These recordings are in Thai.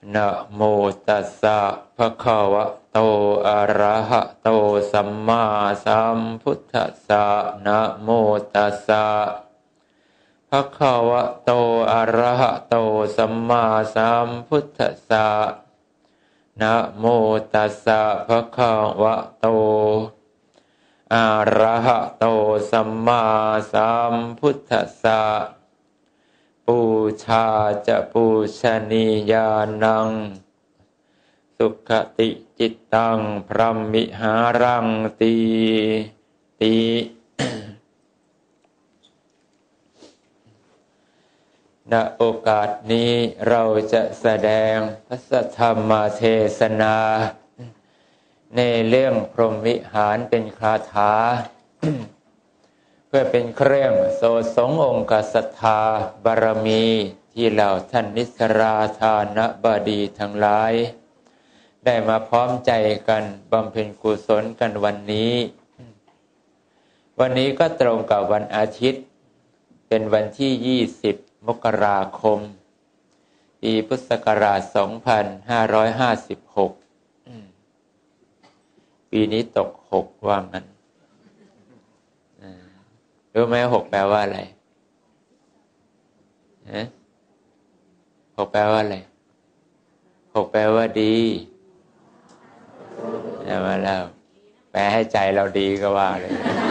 นะโมตัสสะภะคะวะโตอะระหะโตสัมมาสัมพุทธัสสะนะโมตัสสะภะคะวะโตอะระหะโตสัมมาสัมพุทธัสสะนะโมตัสสะภะคะวะโตอะระหะโตสัมมาสัมพุทธัสสะปูชาจะปูชนียานังสุขติจิตตังพรหมิหารังติณโอกาสนี้เราจะแสดงพระธรรมเทศนาในเรื่องพรหมวิหารเป็นคาถา เพื่อเป็นเครื่องโสดสงองค์ศรัทธาบารมีที่เหล่าท่านนิสราธานบดีทั้งหลายได้มาพร้อมใจกันบำเพ็ญกุศลกันวันนี้ก็ตรงกับวันอาทิตย์เป็นวันที่20 มกราคมปีพุทธศักราช 2556 ปีนี้ตก6ว่างั้นรู้ไหม6แปลว่าอะไร6แปลว่าอะไร6แปลว่าดีมาแล้วแปลให้ใจเราดีก็ว่าเลย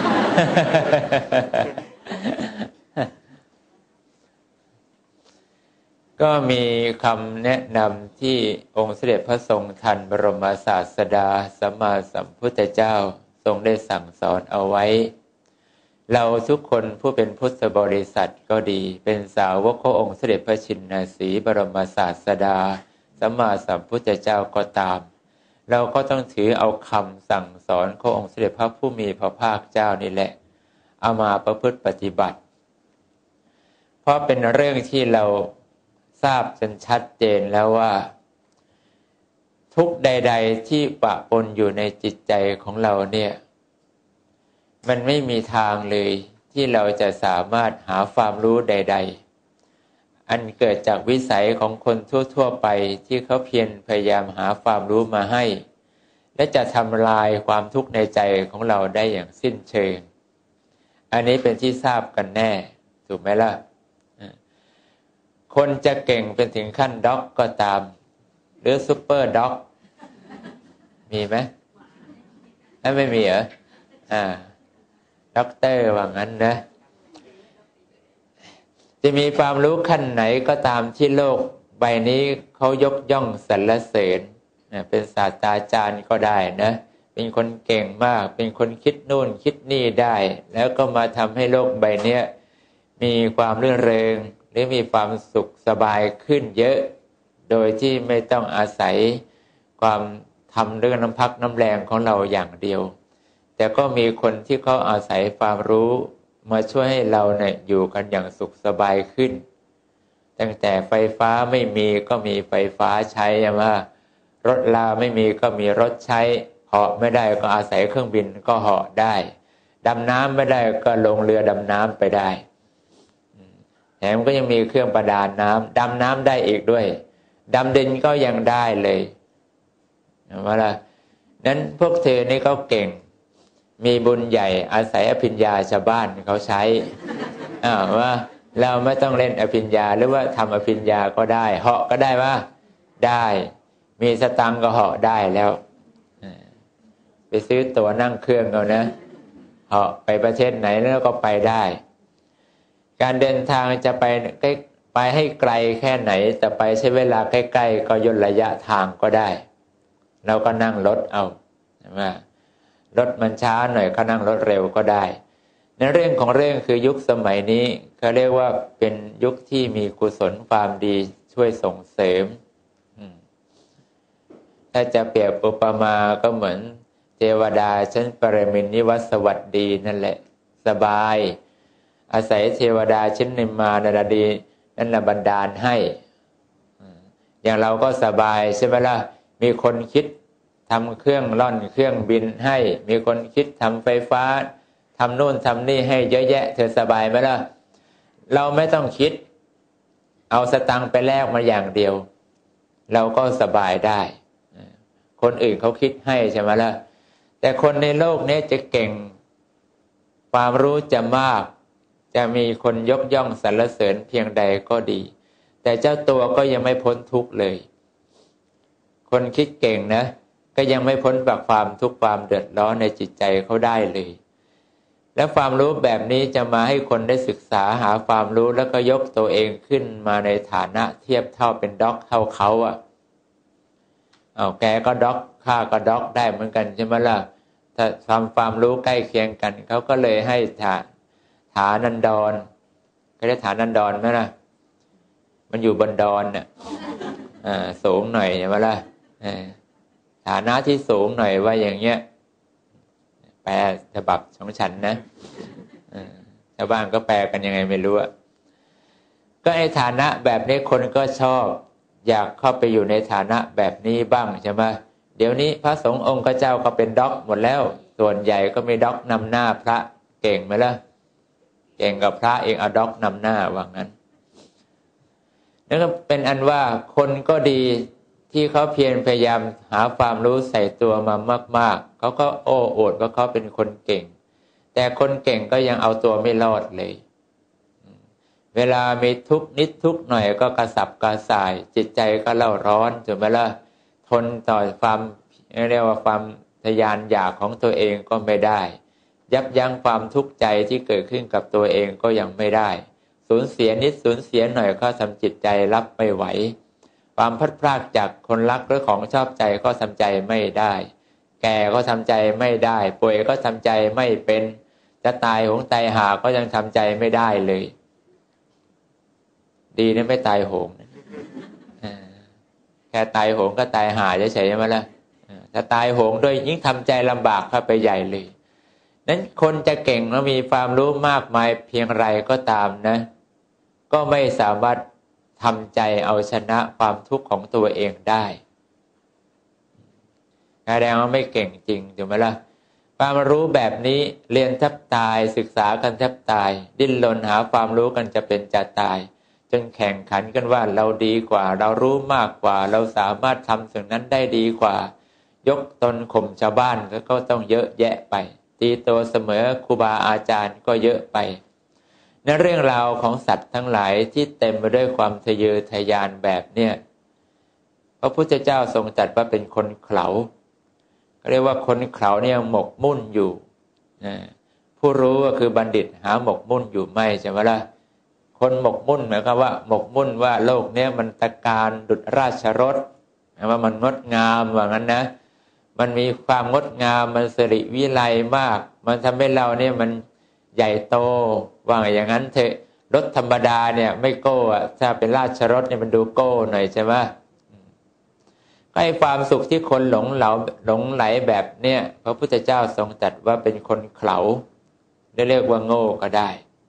ก็มีคำแนะนำที่องค์สมเด็จพระทรงทันบรมศาสดาสัมมาสัมพุทธเจ้าทรงได้สั่งสอนเอาไว้เราทุกคนผู้เป็นพุทธบริษัทก็ดีเป็นสาวกขององค์สมเด็จพระชินสีห์บรมศาสดาสัมมาสัมพุทธเจ้าก็ตามเราก็ต้องถือเอาคำสั่งสอนขององค์สมเด็จพระผู้มีพระภาคเจ้านี่แหละเอามาประพฤติปฏิบัติเพราะเป็นเรื่องที่เราทราบจนชัดเจนแล้วว่าทุกใดๆที่ปะปนอยู่ในจิตใจของเราเนี่ยมันไม่มีทางเลยที่เราจะสามารถหาความรู้ใดๆอันเกิดจากวิสัยของคนทั่วๆไปที่เขาเพียรพยายามหาความรู้มาให้และจะทำลายความทุกข์ในใจของเราได้อย่างสิ้นเชิงอันนี้เป็นที่ทราบกันแน่ถูกไหมล่ะคนจะเก่งเป็นถึงขั้นด็อกก็ตามหรือซุปเปอร์ด็อกมีไหมไม่มีเหรอด็อกเตอร์ว่างั้นนะจะมีความรู้ขั้นไหนก็ตามที่โลกใบนี้เขายกย่องสรรเสริญเป็นศาสตราจารย์ก็ได้นะเป็นคนเก่งมากเป็นคนคิดนู่นคิดนี่ได้แล้วก็มาทำให้โลกใบนี้มีความรื่นเริงหรือมีความสุขสบายขึ้นเยอะโดยที่ไม่ต้องอาศัยความทำเรื่องน้ำพักน้ำแรงของเราอย่างเดียวแต่ก็มีคนที่เขาอาศัยความรู้มาช่วยให้เราเนี่ยอยู่กันอย่างสุขสบายขึ้นตั้งแต่ไฟฟ้าไม่มีก็มีไฟฟ้าใช้มารถลาไม่มีก็มีรถใช้เหาะไม่ได้ก็อาศัยเครื่องบินก็เหาะได้ดำน้ำไม่ได้ก็ลงเรือดำน้ำไปได้แถมก็ยังมีเครื่องประดาน้ำดำน้ำได้อีกด้วยดำดินก็ยังได้เลยว่าล่ะนั้นพวกเธอนี่ก็เก่งมีบุญใหญ่อาศัยอภิญญาชาวบ้านเขาใช้ว่าเราไม่ต้องเล่นอภิญญาหรือว่าทำอภิญญาก็ได้เหาะก็ได้ว่าได้มีสตังค์ก็เหาะได้แล้วไปซื้อตั๋วนั่งเครื่องเอานะเหาะไปประเทศไหนแล้วก็ไปได้การเดินทางจะไปให้ไกลแค่ไหนแต่ไปใช้เวลาใกล้ๆก็ย่นระยะทางก็ได้เราก็นั่งรถเอาใช่ไหมรถมันช้าหน่อยก็นั่งรถเร็วก็ได้ในเรื่องของเรื่องคือยุคสมัยนี้เขาเรียกว่าเป็นยุคที่มีกุศลความดีช่วยส่งเสริมถ้าจะเปรียบอุปมาก็เหมือนเทวดาชั้นปรมินทร์นิวัตสวัสดีนั่นแหละสบายอาศัยเทวดาชั้นนิมมานรดีนั่นแหละบันดาลให้อย่างเราก็สบายใช่ไหมล่ะมีคนคิดทำเครื่องล่อนเครื่องบินให้มีคนคิดทำไฟฟ้าทำโน่นทำนี่ให้เยอะแยะเธอสบายไหมล่ะเราไม่ต้องคิดเอาสตังค์ไปแลกมาอย่างเดียวเราก็สบายได้คนอื่นเขาคิดให้ใช่ไหมล่ะแต่คนในโลกนี้จะเก่งความรู้จะมากจะมีคนยกย่องสรรเสริญเพียงใดก็ดีแต่เจ้าตัวก็ยังไม่พ้นทุกข์เลยคนคิดเก่งนะก็ยังไม่พ้นจากความทุกข์ความเดือดร้อนในจิตใจเขาได้เลยและความรู้แบบนี้จะมาให้คนได้ศึกษาหาความรู้แล้วก็ยกตัวเองขึ้นมาในฐานะเทียบเท่าเป็นด็อกเท่าเขาแกก็ด็อกข้าก็ด็อกได้เหมือนกันใช่ไหมล่ะถ้าความรู้ใกล้เคียงกันเขาก็เลยให้ฐานันดรก็ได้ฐานันดรไหมล่ะมันอยู่บนดอนน่ะสูงหน่อยใช่ไหมล่ะฐานะที่สูงหน่อยว่าอย่างเงี้ยแปลฉบับของฉันนะชาวบ้านก็แปลกันยังไงไม่รู้ก็ไอ้ฐานะแบบนี้คนก็ชอบอยากเข้าไปอยู่ในฐานะแบบนี้บ้างใช่ไหมเดี๋ยวนี้พระสงฆ์องค์เจ้าก็เป็นด็อกหมดแล้วส่วนใหญ่ก็มีด็อกนำหน้าพระเก่งไหมล่ะเก่งกับพระเองเอาด็อกนำหน้าว่างั้นนั่นก็เป็นอันว่าคนก็ดีที่เขาเพียรพยายามหาความรู้ใส่ตัวมามากๆเขาก็โอ้อวดว่าเขาเป็นคนเก่งแต่คนเก่งก็ยังเอาตัวไม่รอดเลยเวลามีทุกข์นิดทุกข์หน่อยก็กระสับกระส่ายจิตใจก็เล่าร้อนถูกไหมล่ะทนต่อความเรียกว่าความทะยานอยากของตัวเองก็ไม่ได้ยับยั้งความทุกข์ใจที่เกิดขึ้นกับตัวเองก็ยังไม่ได้สูญเสียนิดสูญเสียหน่อยก็ทำจิตใจรับไม่ไหวความพลัดพรากจากคนรักหรือของชอบใจก็ทำใจไม่ได้แก่ก็ทำใจไม่ได้ป่วยก็ทำใจไม่เป็นจะตายโหงตายหาก็ยังทำใจไม่ได้เลยดีนะไม่ตายโหงแค่ตายโหงก็ตายหาเฉยๆไหมล่ะถ้าตายโหงด้วยยิ่งทำใจลำบากเข้าไปใหญ่เลยนั้นคนจะเก่งและมีความรู้มากมายเพียงไรก็ตามนะก็ไม่สามารถทำใจเอาชนะความทุกข์ของตัวเองได้แสดงว่าไม่เก่งจริงถูกไหมล่ะความรู้แบบนี้เรียนแทบตายศึกษากันแทบตายดิ้นรนหาความรู้กันจะเป็นจะตายจนแข่งขันกันว่าเราดีกว่าเรารู้มากกว่าเราสามารถทำสิ่งนั้นได้ดีกว่ายกตนข่มชาวบ้านก็ต้องเยอะแยะไปตีตัวเสมอครูบาอาจารย์ก็เยอะไปในเรื่องราวของสัตว์ทั้งหลายที่เต็มไปด้วยความทะเยอทะยานแบบเนี้ยพระพุทธเจ้าทรงตรัสว่าเป็นคนเขลาเรียกว่าคนเขลาเนี่ยหมกมุ่นอยู่ผู้รู้ก็คือบัณฑิตหาหมกมุ่นอยู่ไม่ใช่ไหมล่ะคนหมกมุ่นหมายความว่าหมกมุ่นว่าโลกนี้มันตะการดุจราชรถว่ามันงดงามว่างั้นนะมันมีความงดงามมันสิริวิไลมากมันทำให้เราเนี่ยมันใหญ่โตว่าอย่างนั้นเถอะรถธรรมดาเนี่ยไม่โก้ถ้าเป็นราชรถเนี่ยมันดูโก้หน่อยใช่ไหมก็ให้ความสุขที่คนหลงไหลแบบเนี่ยพระพุทธเจ้าทรงตรัสว่าเป็นคนเขลาได้เรียกว่าโง่ก็ได้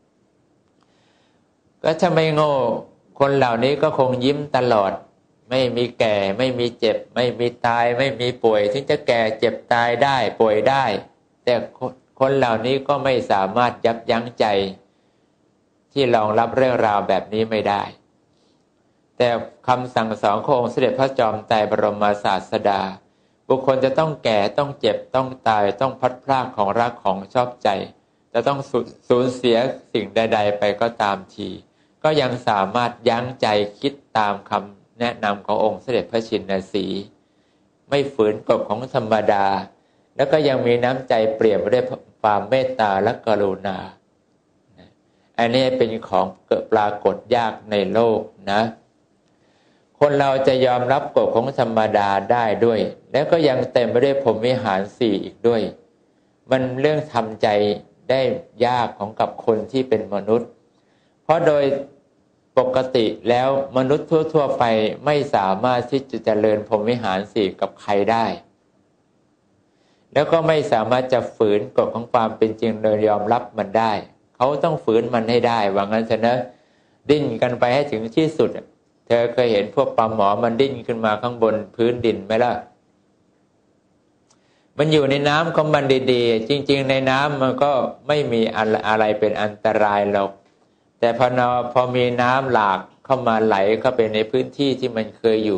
ก็ถ้าไม่โง่คนเหล่านี้ก็คงยิ้มตลอดไม่มีแก่ไม่มีเจ็บไม่มีตายไม่มีป่วยถึงจะแก่เจ็บตายได้ป่วยได้แต่คนเหล่านี้ก็ไม่สามารถยับยั้งใจที่รองรับเรื่องราวแบบนี้ไม่ได้แต่คำสั่งสอนขององค์เสด็จพระจอมไตรบรมศาสดาบุคคลจะต้องแก่ต้องเจ็บต้องตายต้องพลัดพรากของรักของชอบใจจะต้องสูญเสียสิ่งใดๆไปก็ตามทีก็ยังสามารถยั้งใจคิดตามคำแนะนำขององค์เสด็จพระชินสีห์ไม่ฝืนกฎของธรรมดาแล้วก็ยังมีน้ำใจเปลี่ยนไปด้วยความเมตตาและกรุณาอันนี้เป็นของเกิดปรากฏยากในโลกนะคนเราจะยอมรับกฎของธรรมดาได้ด้วยแล้วก็ยังเต็มไปด้วยพรหมวิหารสี่อีกด้วยมันเรื่องทำใจได้ยากของกับคนที่เป็นมนุษย์เพราะโดยปกติแล้วมนุษย์ทั่วๆไปไม่สามารถที่จะเจริญพรหมวิหารสี่กับใครได้แล้วก็ไม่สามารถจะฝืนกฎของความเป็นจริงโดยยอมรับมันได้เขาต้องฝืนมันให้ได้ว่างั้นซะนะดิ้นกันไปให้ถึงที่สุดเธอเคยเห็นพวกปลาหมอมันดิ้นขึ้นมาข้างบนพื้นดินไหมล่ะมันอยู่ในน้ำของมันดีๆจริงๆในน้ำมันก็ไม่มีอะไรเป็นอันตรายหรอกแต่พอมีน้ำหลากเข้ามาไหลเข้าไปในพื้นที่ที่มันเคยอยู่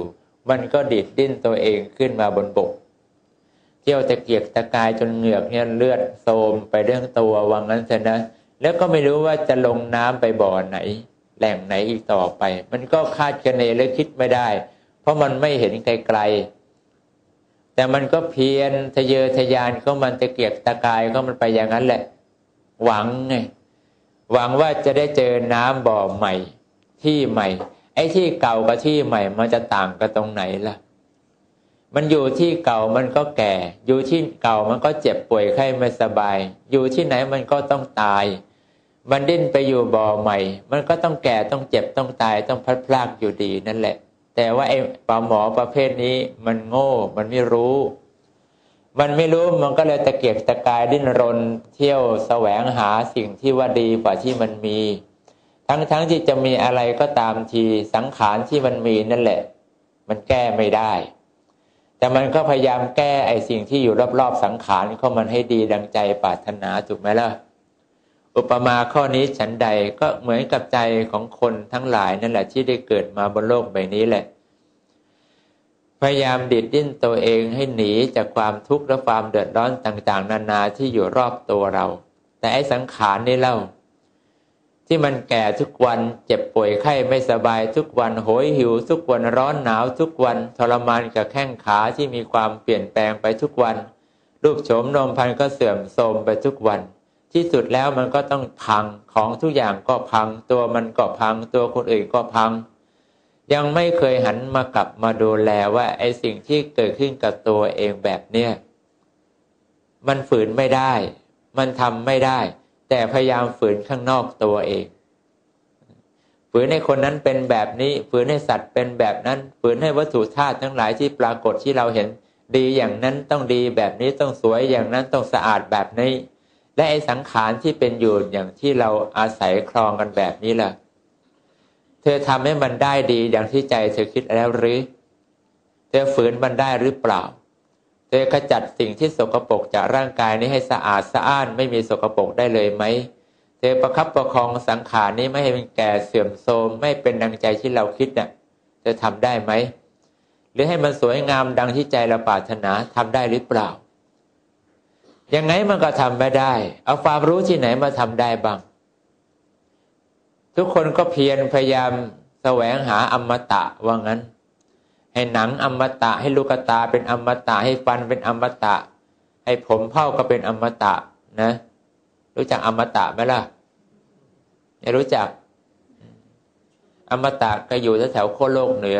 มันก็ดีดดิ้นตัวเองขึ้นมาบนบกเที่ยวตะเกียกตะกายจนเหงือกเนี่ยเลือดโสมไปเรื่องตัวว่างั้นเถอะนะแล้วก็ไม่รู้ว่าจะลงน้ำไปบ่อไหนแหล่งไหนอีกต่อไปมันก็คาดคะเนและคิดไม่ได้เพราะมันไม่เห็นไกลๆแต่มันก็เพียรทะเยอทะยานของมันตะเกียกตะกายของมันไปอย่างนั้นแหละหวังไงหวังว่าจะได้เจอน้ำบ่อใหม่ที่ใหม่ไอ้ที่เก่ากับที่ใหม่มันจะต่างกันตรงไหนล่ะมันอยู่ที่เก่ามันก็แก่อยู่ที่เก่ามันก็เจ็บป่วยไข้ไม่สบายอยู่ที่ไหนมันก็ต้องตายมันดิ้นไปอยู่บ่อใหม่มันก็ต้องแก่ต้องเจ็บต้องตายต้องพลัดพรากอยู่ดีนั่นแหละแต่ว่าไอ้ปลาหมอประเภทนี้มันโง่มันไม่รู้มันก็เลยตะเกียกตะกายดิ้นรนเที่ยวแสวงหาสิ่งที่ว่าดีกว่าที่มันมีทั้งที่จะมีอะไรก็ตามทีสังขารที่มันมีนั่นแหละมันแก้ไม่ได้แต่มันก็พยายามแก้ไอ้สิ่งที่อยู่รอบๆสังขารของมันให้ดีดังใจปรารถนาถูกไหมล่ะอุปมาข้อนี้ฉันใดก็เหมือนกับใจของคนทั้งหลายนั่นแหละที่ได้เกิดมาบนโลกใบนี้แหละพยายามดิดดิ้นตัวเองให้หนีจากความทุกข์และความเดือดร้อนต่างๆนานาที่อยู่รอบตัวเราแต่ไอ้สังขารนี่เล่าที่มันแก่ทุกวันเจ็บป่วยไข้ไม่สบายทุกวันโหยหิวทุกวันร้อนหนาวทุกวันทรมานกับแข้งขาที่มีความเปลี่ยนแปลงไปทุกวันรูปโฉมนมพรรณก็เสื่อมโทรมไปทุกวันที่สุดแล้วมันก็ต้องพังของทุกอย่างก็พังตัวมันก็พังตัวคนอื่นก็พังยังไม่เคยหันมากลับมาดูแลว่าไอ้สิ่งที่เกิดขึ้นกับตัวเองแบบเนี้ยมันฝืนไม่ได้มันทำไม่ได้แต่พยายามฝืนข้างนอกตัวเองฝืนให้คนนั้นเป็นแบบนี้ฝืนให้สัตว์เป็นแบบนั้นฝืนให้วัตถุธาตุทั้งหลายที่ปรากฏที่เราเห็นดีอย่างนั้นต้องดีแบบนี้ต้องสวยอย่างนั้นต้องสะอาดแบบนี้และไอ้สังขารที่เป็นอยู่อย่างที่เราอาศัยครองกันแบบนี้ล่ะเธอทำให้มันได้ดีอย่างที่ใจเธอคิดแล้วหรือเธอฝืนมันได้หรือเปล่าเธอขจัดสิ่งที่สกปรกจากร่างกายนี้ให้สะอาดสะอ้านไม่มีสกปรกได้เลยไหมเธอประคับประคองสังขารนี้ไม่ให้มันแก่เสื่อมโทรมไม่เป็นดังใจที่เราคิดน่ะเธอทำได้ไหมหรือให้มันสวยงามดังที่ใจเราปรารถนาทำได้หรือเปล่ายังไงมันก็ทำไม่ได้เอาความรู้ที่ไหนมาทำได้บ้างทุกคนก็เพียรพยายามแสวงหาอมตะว่างั้นให้หนังอมตะให้ลูกตาเป็นอมตะให้ฟันเป็นอมตะให้ผมเผ้าก็เป็นอมตะนะรู้จักอมตะไหมล่ะไม่รู้จักอมตะก็อยู่แถวโคโลกเหนือ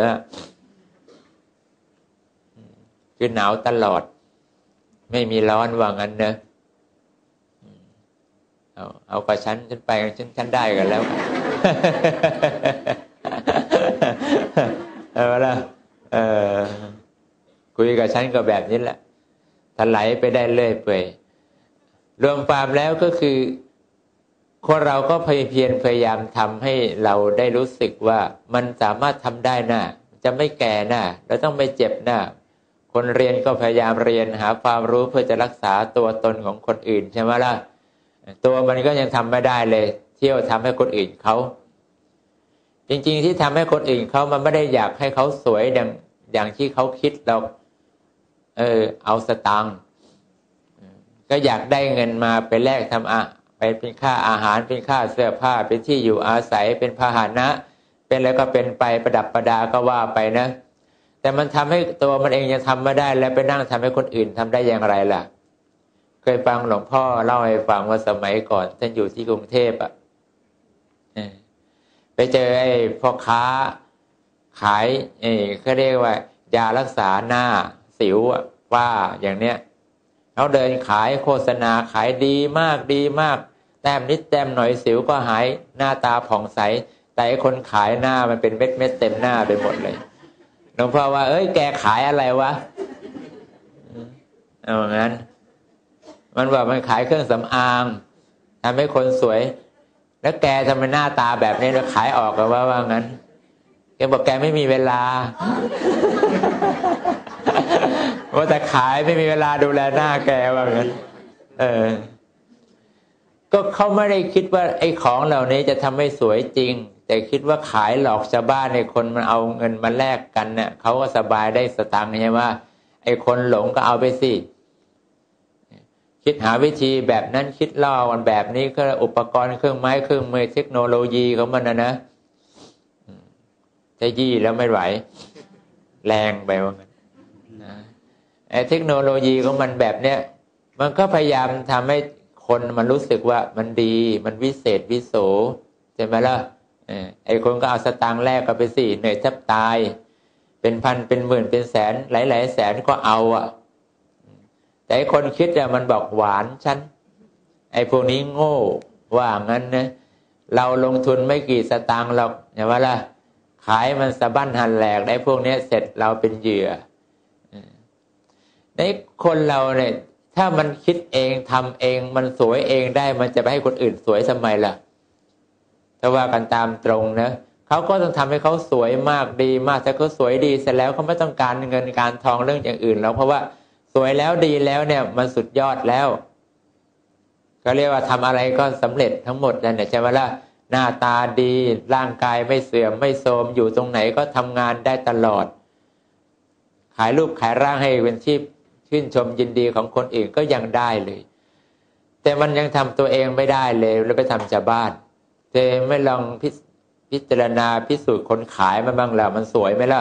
คือหนาวตลอดไม่มีร้อนว่างั้นนะเอากับฉันไปฉันได้กันแล้วเอาละคุยกับฉันก็แบบนี้แหละถลายไปได้เรื่อยเปื่อยรวมความแล้วก็คือคนเราก็พยายามทำให้เราได้รู้สึกว่ามันสามารถทำได้นะจะไม่แก่นะเราต้องไม่เจ็บนะคนเรียนก็พยายามเรียนหาความรู้เพื่อจะรักษาตัวตนของคนอื่นใช่ไหมล่ะตัวมันก็ยังทำไม่ได้เลยเที่ยวทำให้คนอื่นเขาจริงๆที่ทำให้คนอื่นเขามันไม่ได้อยากให้เขาสวยอย่างที่เขาคิดเราเอาสตางค์ก็อยากได้เงินมาไปแลกไปเป็นค่าอาหารเป็นค่าเสื้อผ้าเป็นที่อยู่อาศัยเป็นพาหนะเป็นแล้วก็เป็นไปประดับประดาก็ว่าไปนะแต่มันทำให้ตัวมันเองยังทำไม่ได้แล้วไปนั่งทำให้คนอื่นทำได้อย่างไรล่ะเคยฟังหลวงพ่อเล่าให้ฟังว่าสมัยก่อนท่านอยู่ที่กรุงเทพไปเจอไอ้พ่อค้าขายเขาเรียกว่ายารักษาหน้าสิวว่าอย่างเนี้ยเขาเดินขายโฆษณาขายดีมากดีมากแต้มนิดแต้มหน่อยสิวก็หายหน้าตาผ่องใสแต่ไอ้คนขายหน้ามันเป็นเม็ดเต็มหน้าไปหมดเลยหลวงพ่อว่าแกขายอะไรวะเอางั้นมันว่ามันขายเครื่องสำอางทำให้คนสวยแล้วแกทำไมหน้าตาแบบนี้แล้วขายออกกันว่างั้นแกบอกแกไม่มีเวลาว่าแต่ขายไม่มีเวลาดูแลหน้าแกว่างั้นก็เขาไม่ได้คิดว่าไอ้ของเหล่านี้จะทำให้สวยจริงแต่คิดว่าขายหลอกชาวบ้านในคนมันเอาเงินมาแลกกันเนี่ยเขาก็สบายได้สตังค์ใช่ไหมไอ้คนหลงก็เอาไปสิคิดหาวิธีแบบนั้นคิดล่อกันแบบนี้ก็อุปกรณ์เครื่องไม้เครื่องมือเทคโนโลยีของมันนะจะยี่แล้วไม่ไหวแรงไปว่างั้นไอ้เทคโนโลยีของมันแบบเนี้ยมันก็พยายามทำให้คนมันรู้สึกว่ามันดีมันวิเศษวิโสใช่ไหมล่ะไอ้คนก็เอาสตางค์แรกก็ไปสิเหนื่อยแทบตายเป็นพันเป็นหมื่นเป็นแสนหลายๆแสนก็เอาแต่ไอ้คนคิดมันบอกหวานฉันไอ้พวกนี้โง่ว่างั้นนะเราลงทุนไม่กี่สตางค์หรอกใช่ไหมล่ะขายมันสะบั้นหันแหลกได้พวกนี้เสร็จเราเป็นเหยื่อในคนเราเนี่ยถ้ามันคิดเองทำเองมันสวยเองได้มันจะไปให้คนอื่นสวยทำไมล่ะถ้าว่ากันตามตรงนะเขาก็ต้องทำให้เขาสวยมากดีมากถ้าเขาสวยดีเสร็จแล้วเขาไม่ต้องการเงินการทองเรื่องอย่างอื่นแล้วเพราะว่าสวยแล้วดีแล้วเนี่ยมันสุดยอดแล้วก็เรียกว่าทำอะไรก็สำเร็จทั้งหมดนั่นแหละใช่ไหมล่ะหน้าตาดีร่างกายไม่เสื่อมไม่โทรมอยู่ตรงไหนก็ทำงานได้ตลอดขายรูปขายร่างให้เป็นที่ชื่นชมยินดีของคนอื่นก็ยังได้เลยแต่มันยังทำตัวเองไม่ได้เลยแล้วไปทำชาวบ้านเธอไม่ลองพิจารณาพิสูจน์คนขายมาบ้างล่ะมันสวยไหมล่ะ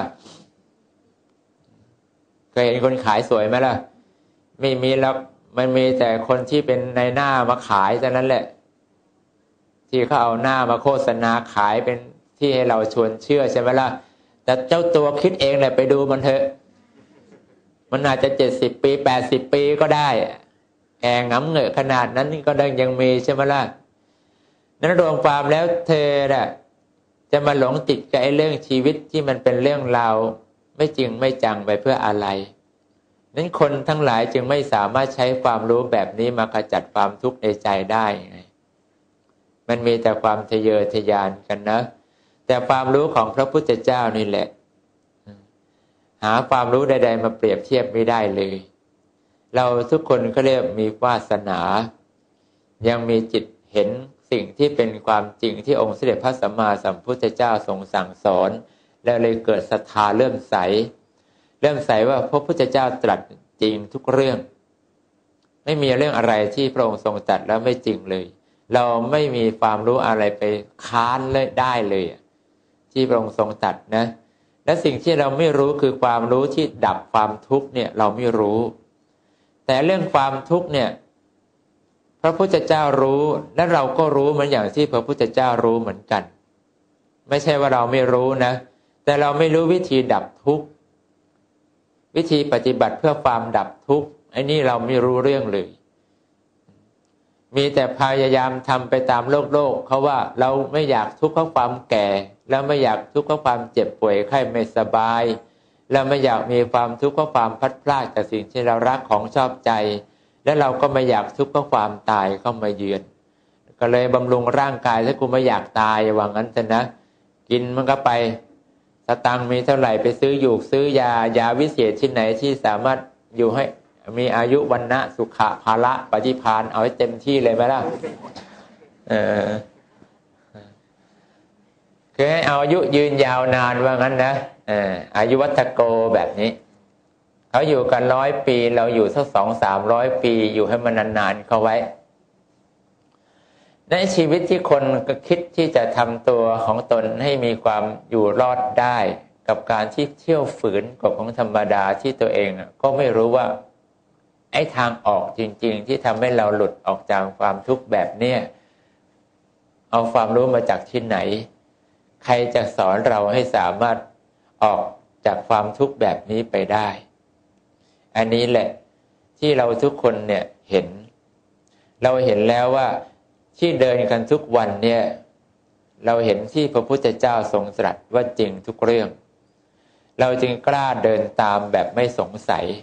เคยเห็นคนขายสวยไหมล่ะไม่มีแล้วมันมีแต่คนที่เป็นในหน้ามาขายเท่านั้นแหละที่เขาเอาหน้ามาโฆษณาขายเป็นที่ให้เราชวนเชื่อใช่ไหมล่ะแต่เจ้าตัวคิดเองแหละไปดูมันเถอะมันอาจจะ70 ปี80 ปีก็ได้แก่งำเหงอะขนาดนั้นก็ยังมีใช่ไหมล่ะนั้นรวมความแล้วเธอน่ะจะมาหลงติดกับไอ้เรื่องชีวิตที่มันเป็นเรื่องราวไม่จริงไม่จังไปเพื่ออะไรนั้นคนทั้งหลายจึงไม่สามารถใช้ความรู้แบบนี้มาขจัดความทุกข์ในใจได้ไงมันมีแต่ความทะเยอทะยานกันนะแต่ความรู้ของพระพุทธเจ้านี่แหละหาความรู้ใดๆมาเปรียบเทียบไม่ได้เลยเราทุกคนก็เรียกมีวาสนายังมีจิตเห็นสิ่งที่เป็นความจริงที่องค์สมเด็จพระสัมมาสัมพุทธเจ้าทรงสั่งสอนแล้วเลยเกิดศรัทธาเลื่อมใสว่าพระพุทธเจ้าตรัสจริงทุกเรื่องไม่มีเรื่องอะไรที่พระองค์ทรงตรัสแล้วไม่จริงเลยเราไม่มีความรู้อะไรไปค้านเลยได้เลยที่พระองค์ทรงตรัสนะและสิ่งที่เราไม่รู้คือความรู้ที่ดับความทุกข์เนี่ยเราไม่รู้แต่เรื่องความทุกข์เนี่ยพระพุทธเจ้ารู้และเราก็รู้เหมือนอย่างที่พระพุทธเจ้ารู้เหมือนกันไม่ใช่ว่าเราไม่รู้นะแต่เราไม่รู้วิธีดับทุกข์วิธีปฏิบัติเพื่อความดับทุกข์ไอ้นี่เราไม่รู้เรื่องเลยมีแต่พยายามทำไปตามโลกเขาว่าเราไม่อยากทุกข์เพราะความแก่แล้วไม่อยากทุกข์เพราะความเจ็บป่วยไข้ไม่สบายแล้วไม่อยากมีความทุกข์เพราะความพลัดพรากจากสิ่งที่เรารักของชอบใจและเราก็ไม่อยากทุกข์เพราะความตายเข้ามาเยือนก็เลยบำรุงร่างกายถ้ากูไม่อยากตายว่างั้นเถอะนะกินมันก็ไปสตังค์มีเท่าไหร่ไปซื้ออยู่ซื้อยาวิเศษที่ไหนที่สามารถอยู่ให้มีอายุวรรณะสุขะภาละปฏิภาณเอาให้เต็มที่เลยไหมล่ะคือให้เอาอายุยืนยาวนานว่างั้นนะอายุวัฏโกแบบนี้เขาอยู่กัน100 ปีเราอยู่สัก200-300 ปีอยู่ให้มันนานๆเข้าไว้ในชีวิตที่คนก็คิดที่จะทำตัวของตนให้มีความอยู่รอดได้กับการที่เที่ยวฝืนกฎของธรรมดาที่ตัวเองก็ไม่รู้ว่าไอ้ทางออกจริงๆที่ทำให้เราหลุดออกจากความทุกข์แบบเนี้ยเอาความรู้มาจากที่ไหนใครจะสอนเราให้สามารถออกจากความทุกข์แบบนี้ไปได้อันนี้แหละที่เราทุกคนเนี่ยเห็นเราเห็นแล้วว่าที่เดินกันทุกวันเนี่ยเราเห็นที่พระพุทธเจ้าทรงตรัสว่าจริงทุกเรื่องเราจึงกล้าเดินตามแบบไม่สงสัย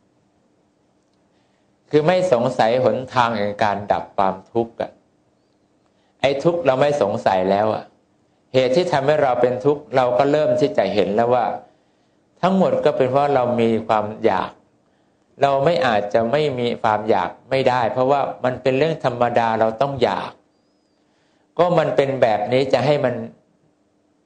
คือไม่สงสัยหนทางแห่งการดับความทุกข์ไอ้ทุกข์เราไม่สงสัยแล้วเหตุที่ทำให้เราเป็นทุกข์เราก็เริ่มที่จะเห็นแล้วว่าทั้งหมดก็เป็นเพราะเรามีความอยากเราไม่อาจจะไม่มีความอยากไม่ได้เพราะว่ามันเป็นเรื่องธรรมดาเราต้องอยากก็มันเป็นแบบนี้จะให้มัน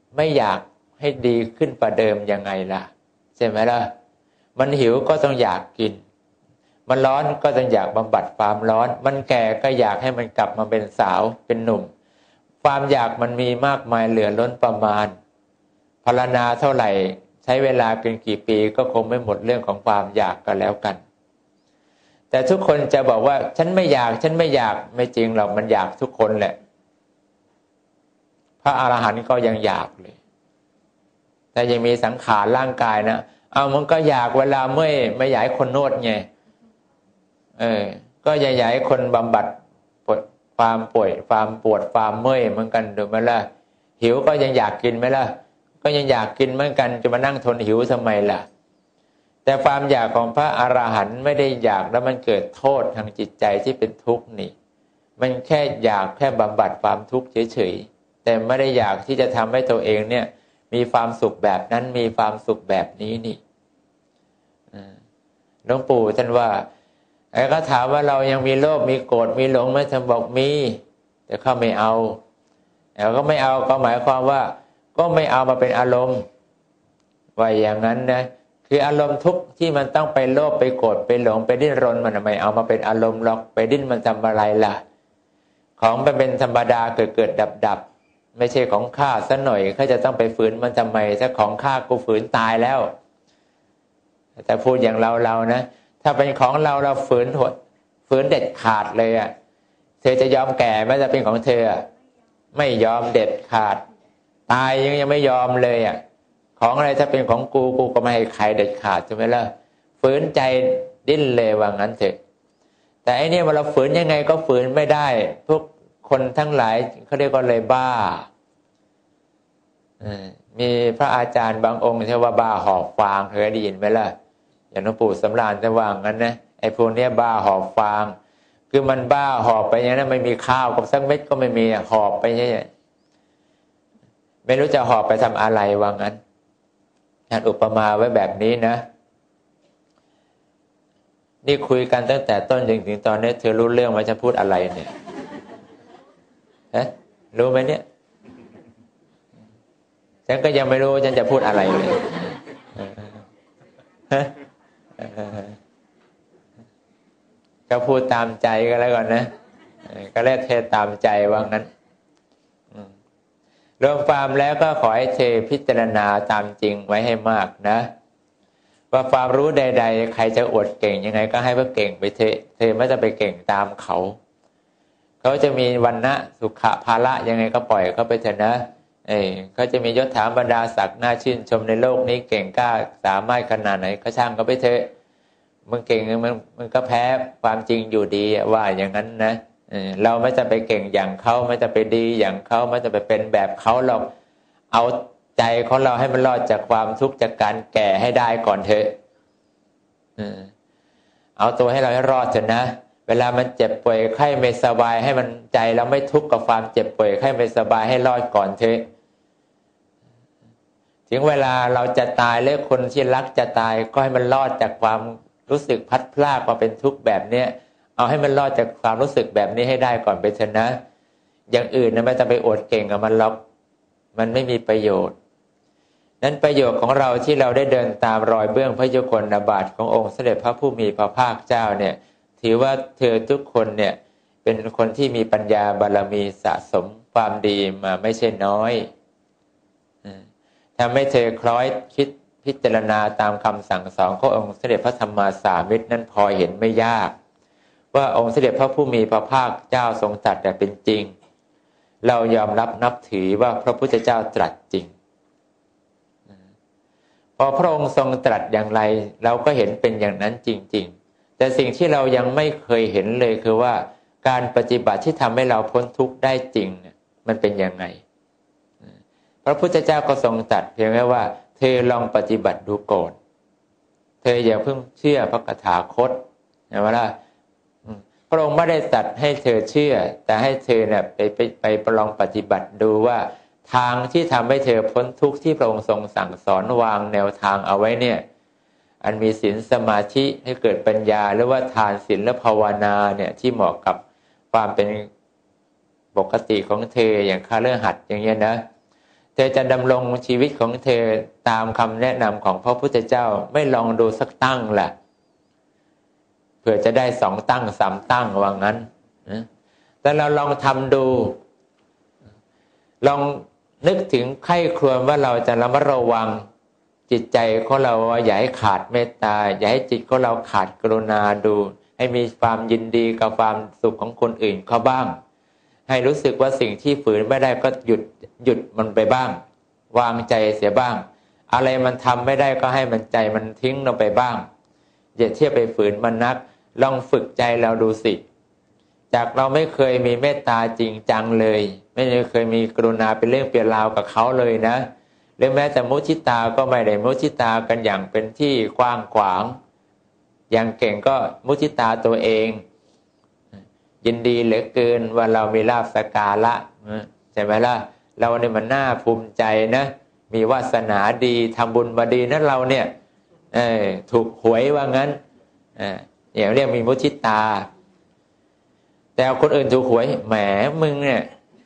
ไม่อยากให้ดีขึ้นประเดิมยังไงล่ะใช่ไหมล่ะมันหิวก็ต้องอยากกินมันร้อนก็ต้องอยากบำบัดความร้อนมันแก่ก็อยากให้มันกลับมาเป็นสาวเป็นหนุ่มความอยากมันมีมากมายเหลือล้นประมาณภาวนาเท่าไหร่ใช้เวลาเป็นกี่ปีก็คงไม่หมดเรื่องของความอยากกันแล้วกันแต่ทุกคนจะบอกว่าฉันไม่อยากไม่จริงหรอกมันอยากทุกคนแหละพระอรหันต์ก็ยังอยากเลยแต่ยังมีสังขารร่างกายนะมันก็อยากเวลาเมื่อยไม่อยากให้คนนวดไงก็อยากให้คนบำบัดความป่วยความปวดความเมื่อยเหมือนกันถูกไหมล่ะหิวก็ยังอยากกินไหมล่ะก็ยังอยากกินเหมือนกันจะมานั่งทนหิวทำไมล่ะแต่ความอยากของพระอรหันต์ไม่ได้อยากแล้วมันเกิดโทษทางจิตใจที่เป็นทุกข์นี่มันแค่อยากแค่บำบัดความทุกข์เฉยๆแต่ไม่ได้อยากที่จะทำให้ตัวเองเนี่ยมีความสุขแบบนั้นมีความสุขแบบนี้นี่หลวงปู่ท่านว่าก็ถามว่าเรายังมีโลภมีโกรธมีหลงไหมท่านบอกมีแต่เขาไม่เอาแล้วก็ไม่เอาก็หมายความว่าก็ไม่เอามาเป็นอารมณ์ว่าอย่างนั้นนะคืออารมณ์ทุกข์ที่มันต้องไปโลภไปโกรธไปหลงไปดิ้นรนมันไม่เอามาเป็นอารมณ์หรอกไปดิ้นมันทำอะไรล่ะของมันเป็นธรรมดาเกิดดับไม่ใช่ของข้าซะหน่อยเขาจะต้องไปฝืนมันทำไมถ้าของข้ากูฝืนตายแล้วแต่พูดอย่างเรานะถ้าเป็นของเราฝืนเด็ดขาดเลยอ่ะเธอจะยอมแก่ไหมจะเป็นของเธอไม่ยอมเด็ดขาดตายยังไม่ยอมเลยอ่ะของอะไรถ้าเป็นของกูก็ไม่ให้ใครเด็ดขาดใช่ไหมล่ะฝืนใจดิ้นเลยว่างั้นเถอะแต่ไอ้นี่เราฝืนยังไงก็ฝืนไม่ได้พวกคนทั้งหลายเขาเรียกว่าเลยบ้ามีพระอาจารย์บางองค์ที่ว่าบ้าหอบฟางเคยได้ยินไหมล่ะอย่างหลวงปู่สำราญจะว่างั้นนะไอ้พวกนี้บ้าหอบฟางคือมันบ้าหอบไปอย่างนั้นไม่มีข้าวกับสักเม็ดก็ไม่มีหอบไปอย่างนี้ไม่รู้จะหอบไปทำอะไรว่างั้นท่านอุปมาไว้แบบนี้นะนี่คุยกันตั้งแต่ต้นจนถึงตอนนี้เธอรู้เรื่องว่าจะพูดอะไรเนี่ยรู้ไหมเนี่ยฉันก็ยังไม่รู้ฉันจะพูดอะไรเลยก็พูดตามใจก็แล้วก่อนนะก็แล้วเธอตามใจว่างั้นรวมความแล้วก็ขอให้เธอพิจารณาตามจริงไว้ให้มากนะว่าความรู้ใดๆใครจะอวดเก่งยังไงก็ให้เพื่อเก่งไปเธอไม่ต้องไปเก่งตามเขาจะมีวรรณะสุขภาระยังไงก็ปล่อยเขาไปเถอะนะเขาจะมียศถาบรรดาศักดิ์น่าชื่นชมในโลกนี้เก่งกล้าสามารถขนาดไหนก็ช่างเขาไปเถอะมึงเก่งมันก็แพ้ความจริงอยู่ดีว่าอย่างนั้นนะเราไม่จะไปเก่งอย่างเขาไม่จะไปดีอย่างเขาไม่จะไปเป็นแบบเขาหรอกเอาใจของเราให้มันรอดจากความทุกข์จากการแก่ให้ได้ก่อนเถอะเอาตัวให้เราให้รอดเถอะนะเวลามันเจ็บป่วยไข้ไม่สบายให้มันใจเราไม่ทุกข์กับความเจ็บป่วยไข้ไม่สบายให้รอดก่อนเถอะถึงเวลาเราจะตายหรือคนที่รักจะตายก็ให้มันรอดจากความรู้สึกพัดพลากมาเป็นทุกข์แบบเนี้ยเอาให้มันรอดจากความรู้สึกแบบนี้ให้ได้ก่อนไปเถอะนะอย่างอื่นนะไม่ต้องไปอวดเก่งกับมันหรอกมันไม่มีประโยชน์นั้นประโยชน์ของเราที่เราได้เดินตามรอยเบื้องพระยุคลบาทขององค์เสด็จพระผู้มีพระภาคเจ้าเนี่ยถือว่าเธอทุกคนเนี่ยเป็นคนที่มีปัญญาบารมีสะสมความดีมาไม่ใช่น้อยทำให้เธอคล้อยคิดพิจารณาตามคำสั่งสอนขององค์เสด็จพระธรรมาสามิตรนั้นพอเห็นไม่ยากว่าองค์เสด็จพระผู้มีพระภาคเจ้าทรงตรัสแต่เป็นจริงเรายอมรับนับถือว่าพระพุทธเจ้าตรัสจริงพอพระองค์ทรงตรัสอย่างไรเราก็เห็นเป็นอย่างนั้นจริงๆแต่สิ่งที่เรายังไม่เคยเห็นเลยคือว่าการปฏิบัติที่ทำให้เราพ้นทุกข์ได้จริงมันเป็นยังไงพระพุทธเจ้าก็ทรงตรัสเพียงแค่ว่าเธอลองปฏิบัติดูก่อนเธออย่าเพิ่งเชื่อพระตถาคตนะว่าพระองค์ไม่ได้ตรัสให้เธอเชื่อแต่ให้เธอเนี่ยไปลองปฏิบัติดูว่าทางที่ทำให้เธอพ้นทุกข์ที่พระองค์ทรงสั่งสอนวางแนวทางเอาไว้เนี่ยอันมีศีลสมาธิให้เกิดปัญญาหรือว่าทานศีลและภาวนาเนี่ยที่เหมาะกับความเป็นปกติของเธออย่างคฤหัสถ์อย่างเงี้ยนะธอจะดำรงชีวิตของเธอตามคำแนะนำของพระพุทธเจ้าไม่ลองดูสักตั้งล่ะเผื่อจะได้2 ตั้ง3 ตั้งว่างั้นนะแต่เราลองทำดูลองนึกถึงใคร่ครวญว่าเราจะระมัดระวังจิตใจของเราอย่าให้ขาดเมตตาอย่าให้จิตของเราขาดกรุณาดูให้มีความยินดีกับความสุขของคนอื่นเขาบ้างให้รู้สึกว่าสิ่งที่ฝืนไม่ได้ก็หยุดมันไปบ้างวางใจเสียบ้างอะไรมันทำไม่ได้ก็ให้มันใจมันทิ้งลงไปบ้างอย่าเที่ยวไปฝืนมันนักลองฝึกใจเราดูสิจากเราไม่เคยมีเมตตาจริงจังเลยไม่เคยมีกรุณาเป็นเรื่องเปลี่ยนราวกับเขาเลยนะหรือแม้แต่มุทิตาก็ไม่ได้มุทิตากันอย่างเป็นที่กว้างขวางอย่างเก่งก็มุทิตาตัวเองยินดีเหลือเกินว่าเรามีลาภสักการะใช่ไหมล่ะเราเนี่ยมันน่าภูมิใจนะมีวาสนาดีทำบุญมาดีนะเราเนี่ยถูกหวยว่างั้นอย่างเรียกมีมุทิตาแต่คนอื่นถูกหวยแหมมึงเนี่ย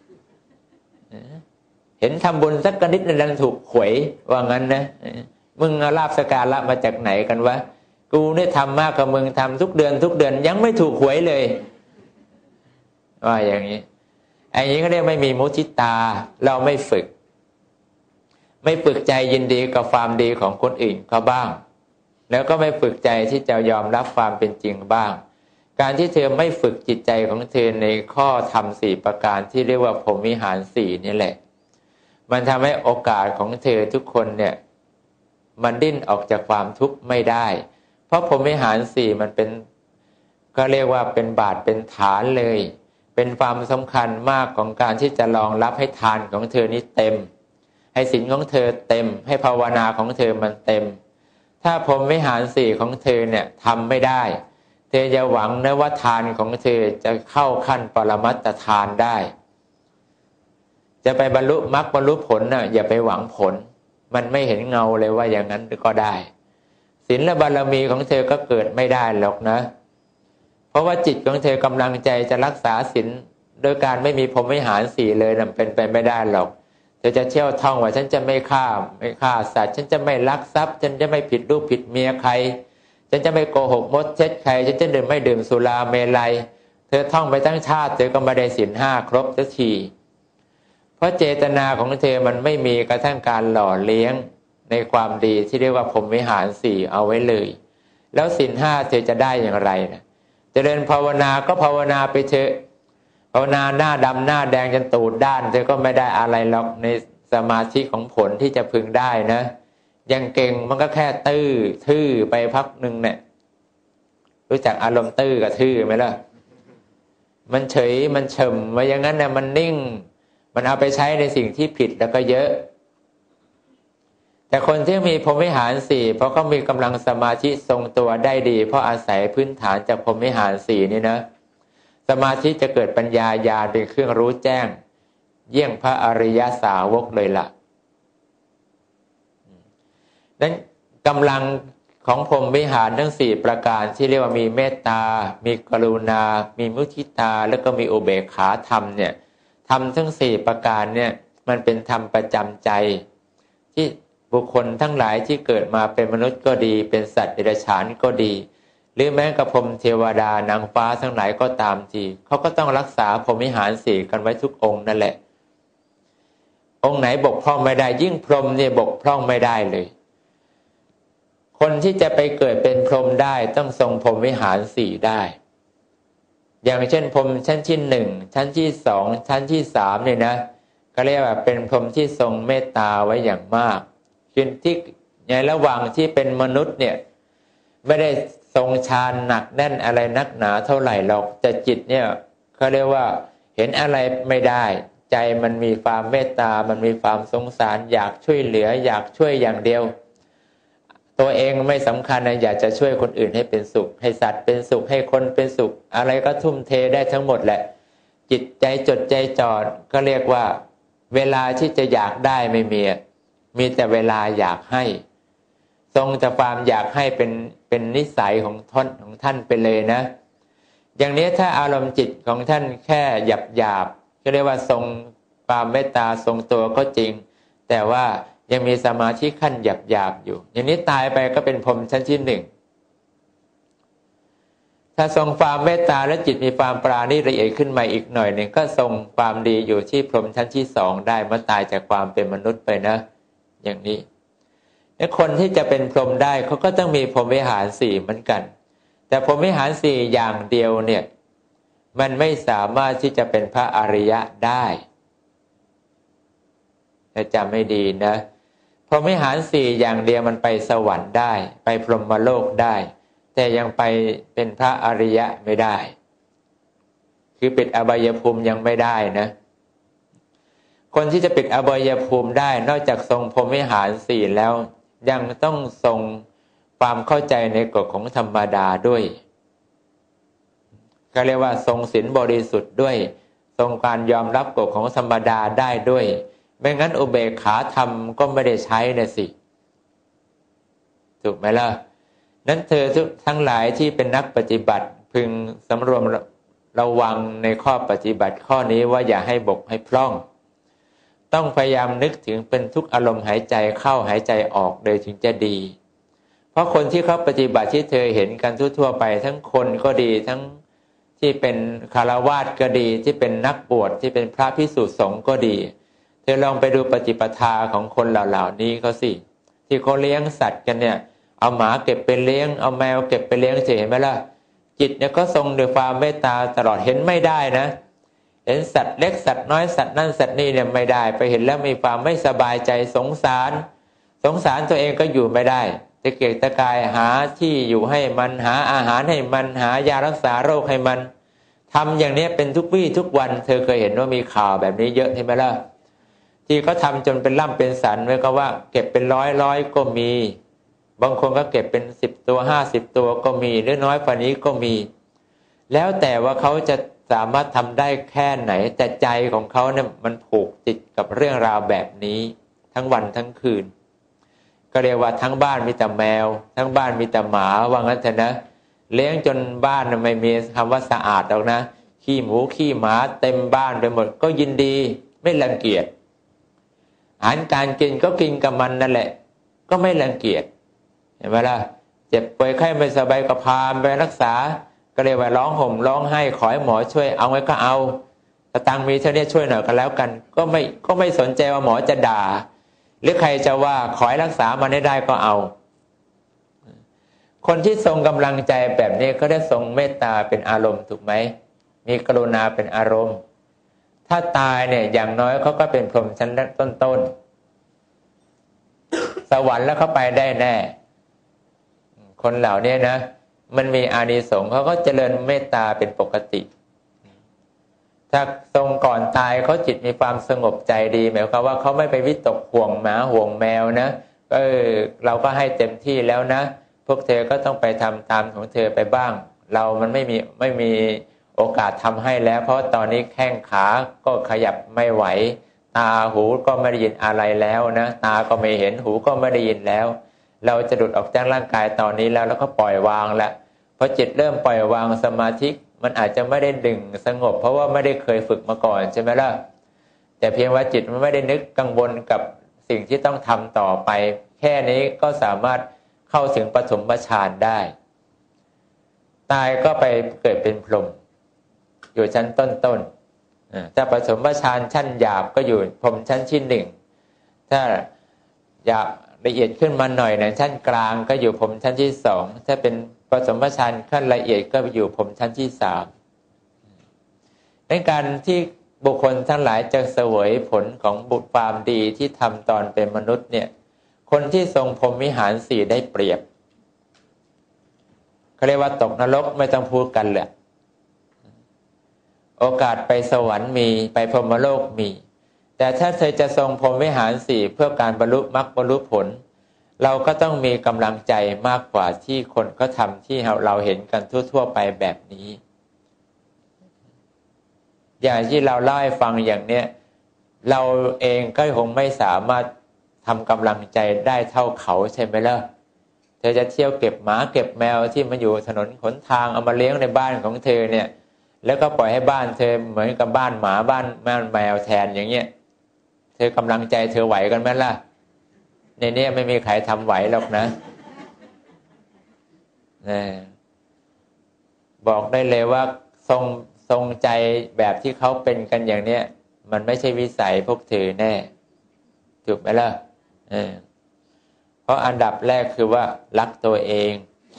เห็นทำบุญสักนิดนึงดันถูกหวยว่างั้นนะมึงเอาลาภสักการะมาจากไหนกันวะกูเนี่ยทำมากกว่ามึงทำทุกเดือนยังไม่ถูกหวยเลยว่าอย่างนี้ไอ้นี้เขาเรียกไม่มีมุทิตาเราไม่ฝึกใจยินดีกับความดีของคนอื่นเขาบ้างแล้วก็ไม่ฝึกใจที่จะยอมรับความเป็นจริงบ้างการที่เธอไม่ฝึกจิตใจของเธอในข้อธรรม4 ประการที่เรียกว่าพรหมวิหาร4นี่แหละมันทำให้โอกาสของเธอทุกคนเนี่ยมันดิ้นออกจากความทุกข์ไม่ได้เพราะพรหมวิหาร4มันเป็นก็เรียกว่าเป็นบาทเป็นฐานเลยเป็นความสำคัญมากของการที่จะรองรับให้ทานของเธอนี้เต็มให้ศีลของเธอเต็มให้ภาวนาของเธอมันเต็มถ้าพรหมวิหาร4ของเธอเนี่ยทำไม่ได้เธอจะหวังนะว่าทานของเธอจะเข้าขั้นปรมัตถทานได้จะไปบรรลุมรรคบรรลุผลน่ะอย่าไปหวังผลมันไม่เห็นเงาเลยว่าอย่างนั้นก็ได้ศีลและบารมีของเธอก็เกิดไม่ได้หรอกนะเพราะว่าจิตของเธอกำลังใจจะรักษาศีลโดยการไม่มีพรหมวิหาร4เลยน่ะเป็นไปไม่ได้หรอกเธอจะเที่ยวท่องว่าฉันจะไม่ฆ่าสัตว์ฉันจะไม่ลักทรัพย์ฉันจะไม่ผิดลูกผิดเมียใครฉันจะไม่โกหกมดเท็จใครฉันจะไม่ดื่มสุราเมลัยเธอท่องไปทั้งชาติเธอก็ไม่ได้ศีล5ครบสักทีเพราะเจตนาของเธอมันไม่มีกระทั่งการหล่อเลี้ยงในความดีที่เรียกว่าพรหมวิหาร4เอาไว้เลยแล้วศีล5เธอจะได้อย่างไรนะเจริญภาวนาก็ภาวนาไปเถอะภาวนาหน้าดำหน้าแดงจนตูดด้านเธอก็ไม่ได้อะไรหรอกในสมาธิของผลที่จะพึงได้นะยังเก่งมันก็แค่ทื่อไปพักหนึ่งเนี่ยรู้จักอารมณ์ตื้อกับทื่อไหมล่ะมันเฉยมันเฉมไว้อย่างนั้นเนี่ยมันนิ่งมันเอาไปใช้ในสิ่งที่ผิดแล้วก็เยอะแต่คนที่มีพรหมวิหาร4เพราะเขามีกำลังสมาธิทรงตัวได้ดีเพราะอาศัยพื้นฐานจากพรหมวิหาร4นี่นะสมาธิจะเกิดปัญญาญาณเป็นเครื่องรู้แจ้งเยี่ยงพระอริยสาวกเลยล่ะนั้นกำลังของพรหมวิหารทั้ง4ประการที่เรียกว่ามีเมตตามีกรุณามีมุทิตาแล้วก็มีอุเบกขาธรรมเนี่ยธรรมทั้ง4ประการเนี่ยมันเป็นธรรมประจำใจที่บุคคลทั้งหลายที่เกิดมาเป็นมนุษย์ก็ดีเป็นสัตว์เดรัจฉานก็ดีหรือแม้กระพรหมเทวดานางฟ้าทั้งหลายก็ตามทีเขาก็ต้องรักษาพรหมวิหาร4กันไว้ทุกองค์นั่นแหละองค์ไหนบกพร่องไม่ได้ยิ่งพรหมเนี่ยบกพร่องไม่ได้เลยคนที่จะไปเกิดเป็นพรหมได้ต้องทรงพรหมวิหาร4ได้อย่างเช่นพรหมชั้นที่1ชั้นที่2ชั้นที่3เนี่ยนะก็เรียกว่าเป็นพรหมที่ทรงเมตตาไว้อย่างมากคือที่ในระหว่างที่เป็นมนุษย์เนี่ยไม่ได้ทรงฌานหนักแน่นอะไรนักหนาเท่าไหร่หรอกแต่จิตเนี่ยเขาเรียกว่าเห็นอะไรไม่ได้ใจมันมีความเมตตามันมีความสงสารอยากช่วยเหลืออยากช่วยอย่างเดียวตัวเองไม่สำคัญนะอยากจะช่วยคนอื่นให้เป็นสุขให้สัตว์เป็นสุขให้คนเป็นสุขอะไรก็ทุ่มเทได้ทั้งหมดแหละจิตใจจดใจจ่อก็เรียกว่าเวลาที่จะอยากได้ไม่มีแต่เวลาอยากให้ทรงแต่ความอยากให้เป็นนิสัยของท่านไปเลยนะอย่างนี้ถ้าอารมณ์จิตของท่านแค่หยาบก็เรียกว่าทรงความเมตตาทรงตัวก็จริงแแต่ว่ายังมีสมาธิขั้นหยาบๆอยู่อย่างนี้ตายไปก็เป็นพรหมชั้นที่หนึ่งถ้าทรงความเมตตาและจิตมีความปราณีตละเอียดขึ้นมาอีกหน่อยหนึ่งก็ทรงความดีอยู่ที่พรหมชั้นที่สองได้เมื่อตายจากความเป็นมนุษย์ไปนะอย่างนี้และคนที่จะเป็นพรหมได้เขาก็ต้องมีพรหมวิหารสี่เหมือนกันแต่พรหมวิหารสี่อย่างเดียวเนี่ยมันไม่สามารถที่จะเป็นพระอริยะได้แต่จำไม่ดีนะพรหมวิหารสี่อย่างเดียวมันไปสวรรค์ได้ไปพรหมโลกได้แต่ยังไปเป็นพระอริยะไม่ได้คือปิดอบายภูมิยังไม่ได้นะคนที่จะปิดอบายภูมิได้นอกจากทรงพรหมวิหารสี่แล้วยังต้องทรงความเข้าใจในกฎของธรรมดาด้วยก็เรียกว่าทรงศีลบริสุทธิ์ด้วยทรงการยอมรับกฎของธรรมดาได้ด้วยไม่งั้นอุเบกขาธรรมก็ไม่ได้ใช้นะสิถูกไหมล่ะนั้นเธอทั้งหลายที่เป็นนักปฏิบัติพึงสำรวมระวังในข้อปฏิบัติข้อนี้ว่าอย่าให้บกให้พร่องต้องพยายามนึกถึงเป็นทุกอารมณ์หายใจเข้าหายใจออกเลยถึงจะดีเพราะคนที่เขาปฏิบัติที่เธอเห็นกันทั่วๆไปทั้งคนก็ดีทั้งที่เป็นคฤหัสถ์ก็ดีที่เป็นนักบวชที่เป็นพระภิกษุสงฆ์ก็ดีเธอลองไปดูปฏิปทาของคนเหล่านี้เขาสิที่เขาเลี้ยงสัตว์กันเนี่ยเอาหมาเก็บไปเลี้ยงเอาแมวเก็บไปเลี้ยงเห็นไหมล่ะจิตเนี่ยก็ทรงด้วยความเมตตาตลอดเห็นไม่ได้นะเห็นสัตว์เล็กสัตว์น้อยสัตว์นั่นสัตว์นี่เนี่ยไม่ได้ไปเห็นแล้วมีความไม่สบายใจสงสารตัวเองก็อยู่ไม่ได้ตะเกียกตะกายหาที่อยู่ให้มันหาอาหารให้มันหายารักษาโรคให้มันทำอย่างนี้เป็นทุกวี่ทุกวันเธอเคยเห็นว่ามีข่าวแบบนี้เยอะใช่ไหมล่ะที่เขาทำจนเป็นล่ำเป็นสันไว้ก็ว่าเก็บเป็นร้อยก็มีบางคนก็เก็บเป็น10ตัว50ตัวก็มีหรือน้อยกว่านี้ก็มีแล้วแต่ว่าเขาจะสามารถทำได้แค่ไหนแต่ใจของเขาเนี่ยมันผูกติดกับเรื่องราวแบบนี้ทั้งวันทั้งคืนก็เรียกว่าทั้งบ้านมีแต่แมวทั้งบ้านมีแต่หมาว่างั้นเถอะนะเลี้ยงจนบ้านไม่มีคำว่าสะอาดหรอกนะขี้หมูขี้หมาเต็มบ้านไปหมดก็ยินดีไม่รังเกียจอาหารการกินก็กินกับมันนั่นแหละก็ไม่รังเกียจเห็นไหมล่ะเจ็บป่วยไข้ไม่สบายก็พาไปรักษาก็เรียกว่าร้องห่มร้องไห้ขอให้หมอช่วยเอาไว้ก็เอาถ้าตังมีเท่านี้ช่วยหน่อยก็แล้วกันก็ไม่สนใจว่าหมอจะด่าหรือใครจะว่าขอให้รักษามันได้ก็เอาคนที่ทรงกำลังใจแบบนี้ก็ได้ทรงเมตตาเป็นอารมณ์ถูกไหมมีกรุณาเป็นอารมณ์ถ้าตายเนี่ยอย่างน้อยเขาก็เป็นพรหมชั้นต้นสวรรค์แล้วเขาไปได้แน่คนเหล่านี้นะมันมีอานิสงส์เขาก็เจริญเมตตาเป็นปกติถ้าทรงก่อนตายเขาจิตมีความสงบใจดีหมายความว่าเขาไม่ไปวิตกห่วงหมาห่วงแมวนะเราก็ให้เต็มที่แล้วนะพวกเธอก็ต้องไปทำตามของเธอไปบ้างเรามันไม่มีโอกาสทำให้แล้วเพราะตอนนี้แข้งขาก็ขยับไม่ไหวตาหูก็ไม่ได้ยินอะไรแล้วนะตาก็ไม่เห็นหูก็ไม่ได้ยินแล้วเราจะหลุดออกจากร่างกายตอนนี้แล้วก็ปล่อยวางแล้วพอจิตเริ่มปล่อยวางสมาธิมันอาจจะไม่ได้ดึงสงบเพราะว่าไม่ได้เคยฝึกมาก่อนใช่ไหมล่ะแต่เพียงว่าจิตมันไม่ได้นึกกังวลกับสิ่งที่ต้องทำต่อไปแค่นี้ก็สามารถเข้าถึงปฐมฌานได้ตายก็ไปเกิดเป็นพรหมอยู่ชั้นต้นถ้าปฐมฌานชั้นหยาบก็อยู่พรหมชั้นที่หนึ่งถ้าหยาบละเอียดขึ้นมาหน่อยในชั้นกลางก็อยู่พรหมชั้นที่สองถ้าเป็นปฐมฌานขั้นละเอียดก็ไปอยู่พรหมชั้นที่สามในการที่บุคคลทั้งหลายจะเสวยผลของบุญความดีที่ทำตอนเป็นมนุษย์เนี่ยคนที่ทรงพรหมวิหารสี่ได้เปรียบเขาเรียกว่าตกนรกไม่ต้องพูดกันเลยโอกาสไปสวรรค์มีไปพรหมโลกมีแต่ถ้าเธอจะทรงพรหมวิหารสี่เพื่อการบรรลุมรรคบรรลุผลเราก็ต้องมีกำลังใจมากกว่าที่คนเขาทำที่เราเห็นกันทั่วๆไปแบบนี้อย่างที่เราเล่าให้ฟังอย่างเนี้ยเราเองก็คงไม่สามารถทำกำลังใจได้เท่าเขาใช่ไหมล่ะเธอจะเที่ยวเก็บหมาเก็บแมวที่มาอยู่ถนนหนทางเอามาเลี้ยงในบ้านของเธอเนี่ยแล้วก็ปล่อยให้บ้านเธอเหมือนกับบ้านหมาบ้านแมวแทนอย่างเงี้ยเธธอกำลังใจเธอไหวกันไหมล่ะในนี้ไม่มีใครทำไหวหรอกนะบอกได้เลยว่าทรงใจแบบที่เขาเป็นกันอย่างเนี้ยมันไม่ใช่วิสัยพวกเธอแน่ถูกไหมล่ะเพราะอันดับแรกคือว่ารักตัวเอง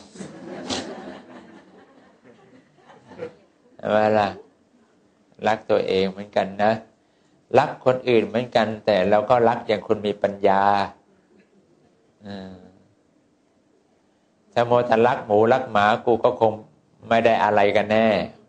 เวลารักตัวเองเหมือนกันนะรักคนอื่นเหมือนกันแต่เราก็รักอย่างคนมีปัญญาถ้าโมแต่รักหมูรักหมากูก็คงไม่ได้อะไรกันแน่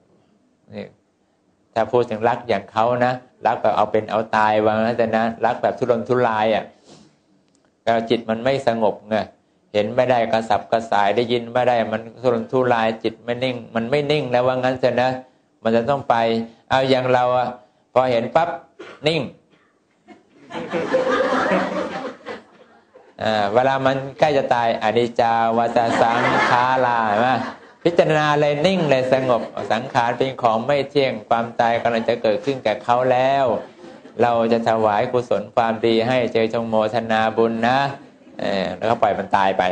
ถ้าพูดถึงรักอย่างเขานะรักแบบเอาเป็นเอาตายว่างั้นแต่นะรักแบบทุรนทุรายแล้วจิตมันไม่สงบไงเห็นไม่ได้กระสับกระส่ายได้ยินไม่ได้มันทุรนทุรายจิตไม่นิ่งมันไม่นิ่งแล้วว่างั้นแต่นะมันจะต้องไปเอาอย่างเราพอเห็นปั๊บนิ่งเวลามันใกล้จะตายอนิจจาวัฏสังขาราใช่ไหมพิจารณาเลยนิ่งเลยสงบสังขารเป็นของไม่เที่ยงความตายกำลังจะเกิดขึ้นแก่เขาแล้วเราจะถวายกุศลความดีให้เจอจงโมทนาบุญนะแล้วก็ปล่อยมันตายไป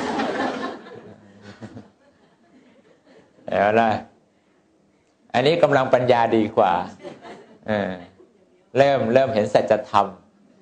แล้วล่ะอันนี้กำลังปัญญาดีกว่าเริ่มเห็นสัจธรรม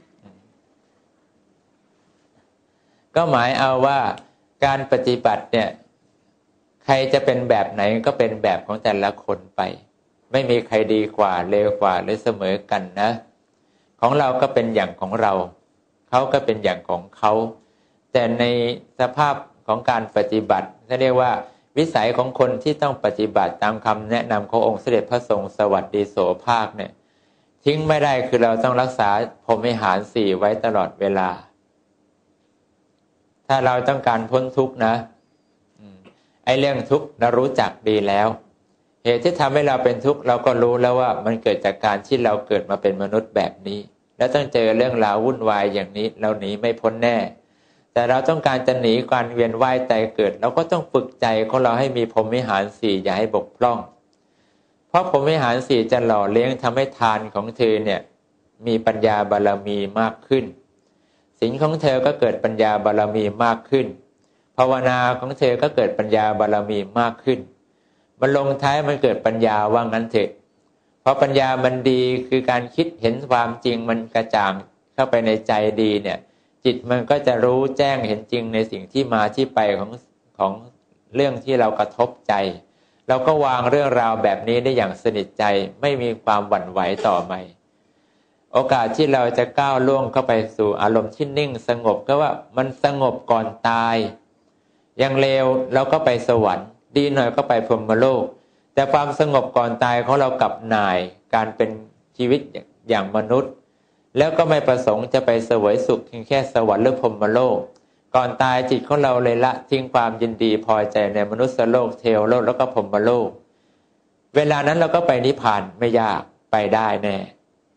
ก็หมายเอาว่าการปฏิบัติเนี่ยใครจะเป็นแบบไหนก็เป็นแบบของแต่ละคนไปไม่มีใครดีกว่าเลวกว่าหรือเสมอกันนะของเราก็เป็นอย่างของเราเขาก็เป็นอย่างของเขาแต่ในสภาพของการปฏิบัติเขาเรียกว่าวิสัยของคนที่ต้องปฏิบัติตามคำแนะนำขององค์เสด็จพระทรงสวัสดีโสภาคเนี่ยทิ้งไม่ได้คือเราต้องรักษาพรหมวิหารสี่ไว้ตลอดเวลาถ้าเราต้องการพ้นทุกข์นะไอ้เรื่องทุกข์เรารู้จักดีแล้วเหตุที่ทำให้เราเป็นทุกข์เราก็รู้แล้วว่ามันเกิดจากการที่เราเกิดมาเป็นมนุษย์แบบนี้แล้วต้องเจอเรื่องราววุ่นวายอย่างนี้เราหนีไม่พ้นแน่แต่เราต้องการจะหนีการเวียนว่ายตายเกิดเราก็ต้องฝึกใจของเราให้มีพรหมวิหารสี่อย่าให้บกพร่องเพราะพรหมวิหารสี่จะหล่อเลี้ยงทำให้ทานของเธอเนี่ยมีปัญญาบารมีมากขึ้นศีลของเธอก็เกิดปัญญาบารมีมากขึ้นภาวนาของเธอก็เกิดปัญญาบารมีมากขึ้นมันลงท้ายมันเกิดปัญญาว่างั้นเถอะเพราะปัญญามันดีคือการคิดเห็นความจริงมันกระจ่างเข้าไปในใจดีเนี่ยจิตมันก็จะรู้แจ้งเห็นจริงในสิ่งที่มาที่ไปของเรื่องที่เรากระทบใจเราก็วางเรื่องราวแบบนี้ได้อย่างสนิทใจไม่มีความหวั่นไหวต่อไปโอกาสที่เราจะก้าวล่วงเข้าไปสู่อารมณ์ที่นิ่งสงบก็ว่ามันสงบก่อนตายอย่างเลวเราก็ไปสวรรค์ดีหน่อยก็ไปพรหมโลกแต่ความสงบก่อนตายของเรากับหน่ายการเป็นชีวิตอย่างมนุษย์แล้วก็ไม่ประสงค์จะไปเสวยสุขเพียงแค่สวรรค์หรือพรหมโลกก่อนตายจิตของเราเลยละทิ้งความยินดีพอใจในมนุษย์โลกเทวโลกแล้วก็พรหมโลกเวลานั้นเราก็ไปนิพพานไม่ยากไปได้แน่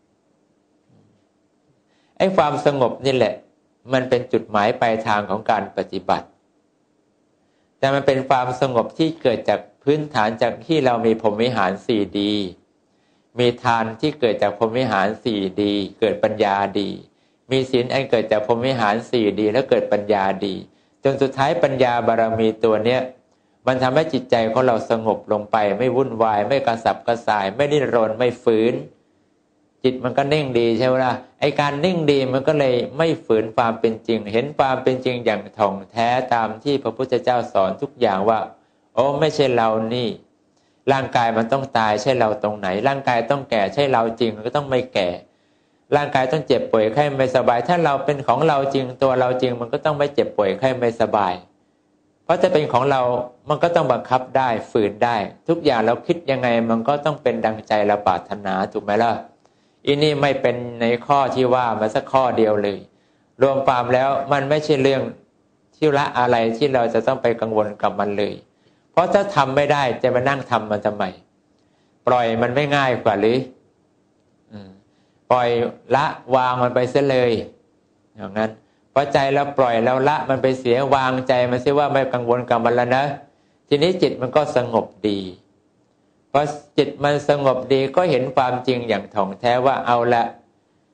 ไอ้ความสงบนี่แหละมันเป็นจุดหมายปลายทางของการปฏิบัติแต่มันเป็นความสงบที่เกิดจากพื้นฐานจากที่เรามีพรหมวิหารสี่ดีมีทานที่เกิดจากพรหมวิหารสี่ดีเกิดปัญญาดีมีศีลอันเกิดจากพรหมวิหารสี่ดีแล้วเกิดปัญญาดีจนสุดท้ายปัญญาบารมีตัวเนี้ยมันทำให้จิตใจของเราสงบลงไปไม่วุ่นวายไม่กระสับกระส่ายไม่ดิ้นรนไม่ฝืนจิตมันก็นิ่งดีใช่ไหมล่ะไอ้การนิ่งดีมันก็เลยไม่ฝืนความเป็นจริงเห็นความเป็นจริงอย่างถ่องแท้ตามที่พระพุทธเจ้าสอนทุกอย่างว่าโอ้ไม่ใช่เรานี่ร่างกายมันต้องตายใช่เราตรงไหนร่างกายต้องแก่ใช่เราจริงมันก็ต้องไม่แก่ร่างกายต้องเจ็บป่วยไข้ไม่สบายถ้าเราเป็นของเราจริงตัวเราจริงมันก็ต้องไม่เจ็บป่วยไข้ไม่สบายเพราะจะเป็นของเรามันก็ต้องบังคับได้ฝืนได้ทุกอย่างเราคิดยังไงมันก็ต้องเป็นดังใจเราปรารถนาถูกไหมล่ะอีนี่ไม่เป็นในข้อที่ว่ามาสักข้อเดียวเลยรวมความแล้วมันไม่ใช่เรื่องที่ละอะไรที่เราจะต้องไปกังวลกับมันเลยเพราะถ้าทำไม่ได้จะมานั่งทำมันทำไมปล่อยมันไม่ง่ายกว่าหรือปล่อยละวางมันไปเสียเลยอย่างนั้นพอใจเราปล่อยเราละมันไปเสียวางใจมันเสียว่าไม่กังวลกับมันแล้วนะทีนี้จิตมันก็สงบดีพอจิตมันสงบดีก็เห็นความจริงอย่างถ่องแท้ว่าเอาละ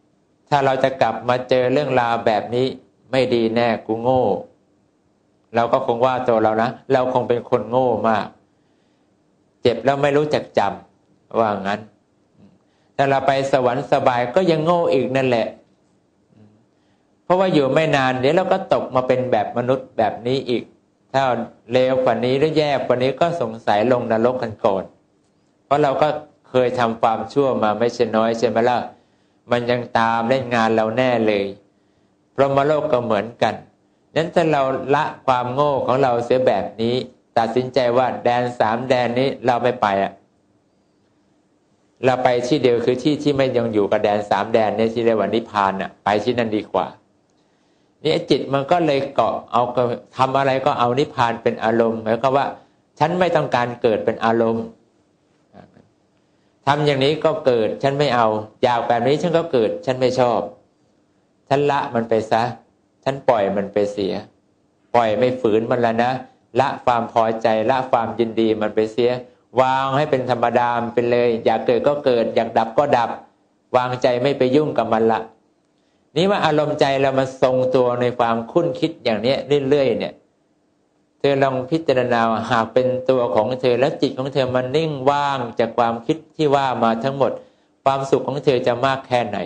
ถ้าเราจะกลับมาเจอเรื่องราวแบบนี้ไม่ดีแน่กูโง่เราก็คงว่าตัวเรานะเราคงเป็นคนโง่มากเจ็บแล้วไม่รู้จักจำว่างั้นถ้าเราไปสวรรค์สบายก็ยังโง่อีกนั่นแหละเพราะว่าอยู่ไม่นานเดี๋ยวเราก็ตกมาเป็นแบบมนุษย์แบบนี้อีกถ้าเลวกว่านี้หรือแย่กว่านี้ก็สงสัยลงนรกกันก่อนเพราะเราก็เคยทำความชั่วมาไม่ใช่น้อยใช่ไหมล่ะมันยังตามเล่นงานเราแน่เลยพรหมโลกก็เหมือนกันนั้นถ้าเราละความโง่ของเราเสียแบบนี้ตัดสินใจว่าแดน3แดนนี้เราไม่ไปเราไปที่เดียวคือที่ไม่ยังอยู่กับแดน3แดนนี้ที่เรียกว่านิพพานไปที่นั่นดีกว่านี่จิตมันก็เลยเกาะเอาทำอะไรก็เอานิพพานเป็นอารมณ์หมายความว่าฉันไม่ต้องการเกิดเป็นอารมณ์ทำอย่างนี้ก็เกิดฉันไม่เอาอยากแบบนี้ฉันก็เกิดฉันไม่ชอบฉันละมันไปซะฉันปล่อยมันไปเสียปล่อยไม่ฝืนมันแล้วนะละความพอใจละความยินดีมันไปเสียวางให้เป็นธรรมดาไปเลยอยากเกิดก็เกิดอยากดับก็ดับวางใจไม่ไปยุ่งกับมันละนี่ว่าอารมณ์ใจเรามันทรงตัวในความคุ้นคิดอย่างนี้เรื่อยๆเนี่ยเธอลองพิจารณาหากเป็นตัวของเธอแล้วจิตของเธอมันนิ่งว่างจากความคิดที่ว่ามาทั้งหมดความสุขของเธอจะมากแค่ไหน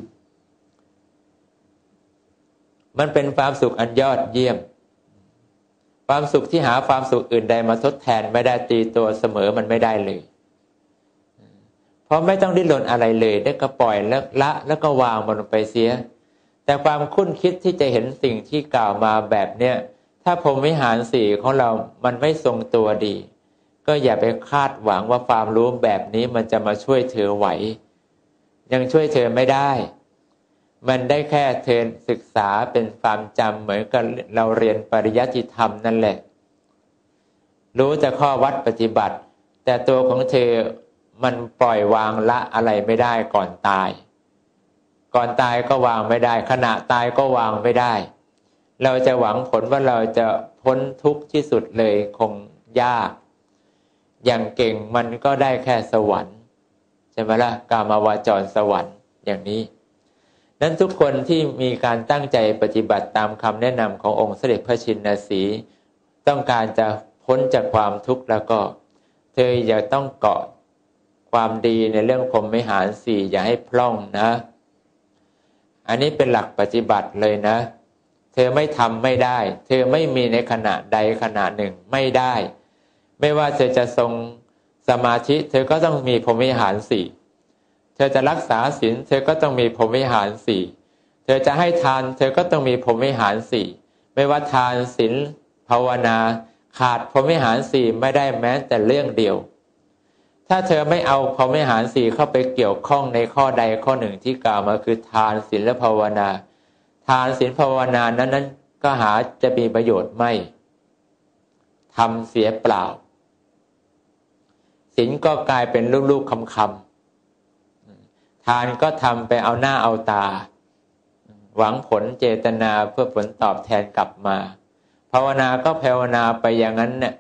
มันเป็นความสุขอันยอดเยี่ยมความสุขที่หาความสุขอื่นใดมาทดแทนไม่ได้ตีตัวเสมอมันไม่ได้เลยเพราะไม่ต้องดิ้นรนอะไรเลยได้ก็ปล่อยแล้วละแล้วก็วางมันลงไปเสียแต่ความคุ้นคิดที่จะเห็นสิ่งที่กล่าวมาแบบเนี้ยถ้าพรหมวิหาร4ของเรามันไม่ทรงตัวดีก็อย่าไปคาดหวังว่าความรู้แบบนี้มันจะมาช่วยเธอไหวยังช่วยเธอไม่ได้มันได้แค่เธอศึกษาเป็นความจำเหมือนกับเราเรียนปริยัติธรรมนั่นแหละรู้แต่ข้อวัดปฏิบัติแต่ตัวของเธอมันปล่อยวางละอะไรไม่ได้ก่อนตายก็วางไม่ได้ขณะตายก็วางไม่ได้เราจะหวังผลว่าเราจะพ้นทุกข์ที่สุดเลยคงยากอย่างเก่งมันก็ได้แค่สวรรค์ใช่ไหมล่ะกามาวจรสวรรค์อย่างนี้นั้นทุกคนที่มีการตั้งใจปฏิบัติตามคำแนะนำขององค์เสด็จพระชินสีห์ต้องการจะพ้นจากความทุกข์แล้วก็เธออย่าต้องเกาะความดีในเรื่องพรหมวิหาร4อย่าให้พล่องนะอันนี้เป็นหลักปฏิบัติเลยนะเธอไม่ทำไม่ได้เธอไม่มีในขณะใดขณะหนึ่งไม่ได้ไม่ว่าเธอจะทรงสมาธิเธอก็ต้องมีพรหมวิหาร4เธอจะรักษาศีลเธอก็ต้องมีพรหมวิหาร4เธอจะให้ทานเธอก็ต้องมีพรหมวิหาร4ไม่ว่าทานศีลภาวนาขาดพรหมวิหาร4ไม่ได้แม้แต่เรื่องเดียวถ้าเธอไม่เอาพรหมวิหาร4เข้าไปเกี่ยวข้องในข้อใดข้อหนึ่งที่กล่าวมาคือทานศีลและภาวนาทานศีลภาวนานั้นก็หาจะมีประโยชน์ไม่ทำเสียเปล่าศีลก็กลายเป็นลูกๆคำๆทานก็ทำไปเอาหน้าเอาตาหวังผลเจตนาเพื่อผลตอบแทนกลับมาภาวนาก็ภาวนาไปอย่างนั้นเนี่ย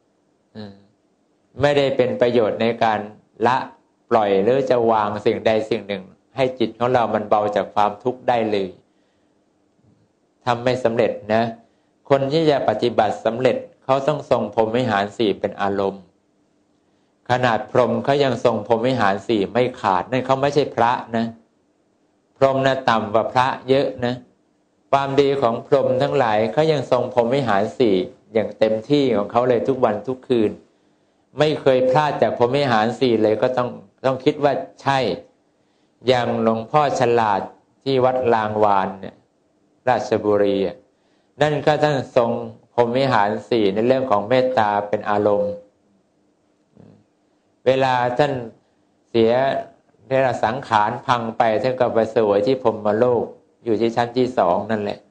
ไม่ได้เป็นประโยชน์ในการละปล่อยหรือจะวางสิ่งใดสิ่งหนึ่งให้จิตของเรามันเบาจากความทุกข์ได้เลยทำไม่สำเร็จนะคนที่จะปฏิบัติสำเร็จเขาต้องทรงพรหมวิหาร4เป็นอารมณ์ขนาดพรหมเขายังทรงพรหมวิหาร4ไม่ขาดนั่นเขาไม่ใช่พระนะพรหมนะต่ำกว่าพระเยอะนะความดีของพรหมทั้งหลายเขายังทรงพรหมวิหาร4อย่างเต็มที่ของเขาเลยทุกวันทุกคืนไม่เคยพลาดจากพรหมวิหาร4เลยก็ต้องคิดว่าใช่อย่างหลวงพ่อฉลาดที่วัดลางวานเนี่ยราชบุรีนั่นก็ท่านทรงพรหมวิหาร4ในเรื่องของเมตตาเป็นอารมณ์เวลาท่านเสียเวลาสังขารพังไปท่านก็ไปเสวยที่พรหมโลกอยู่ที่ชั้นที่2นั่นแหละ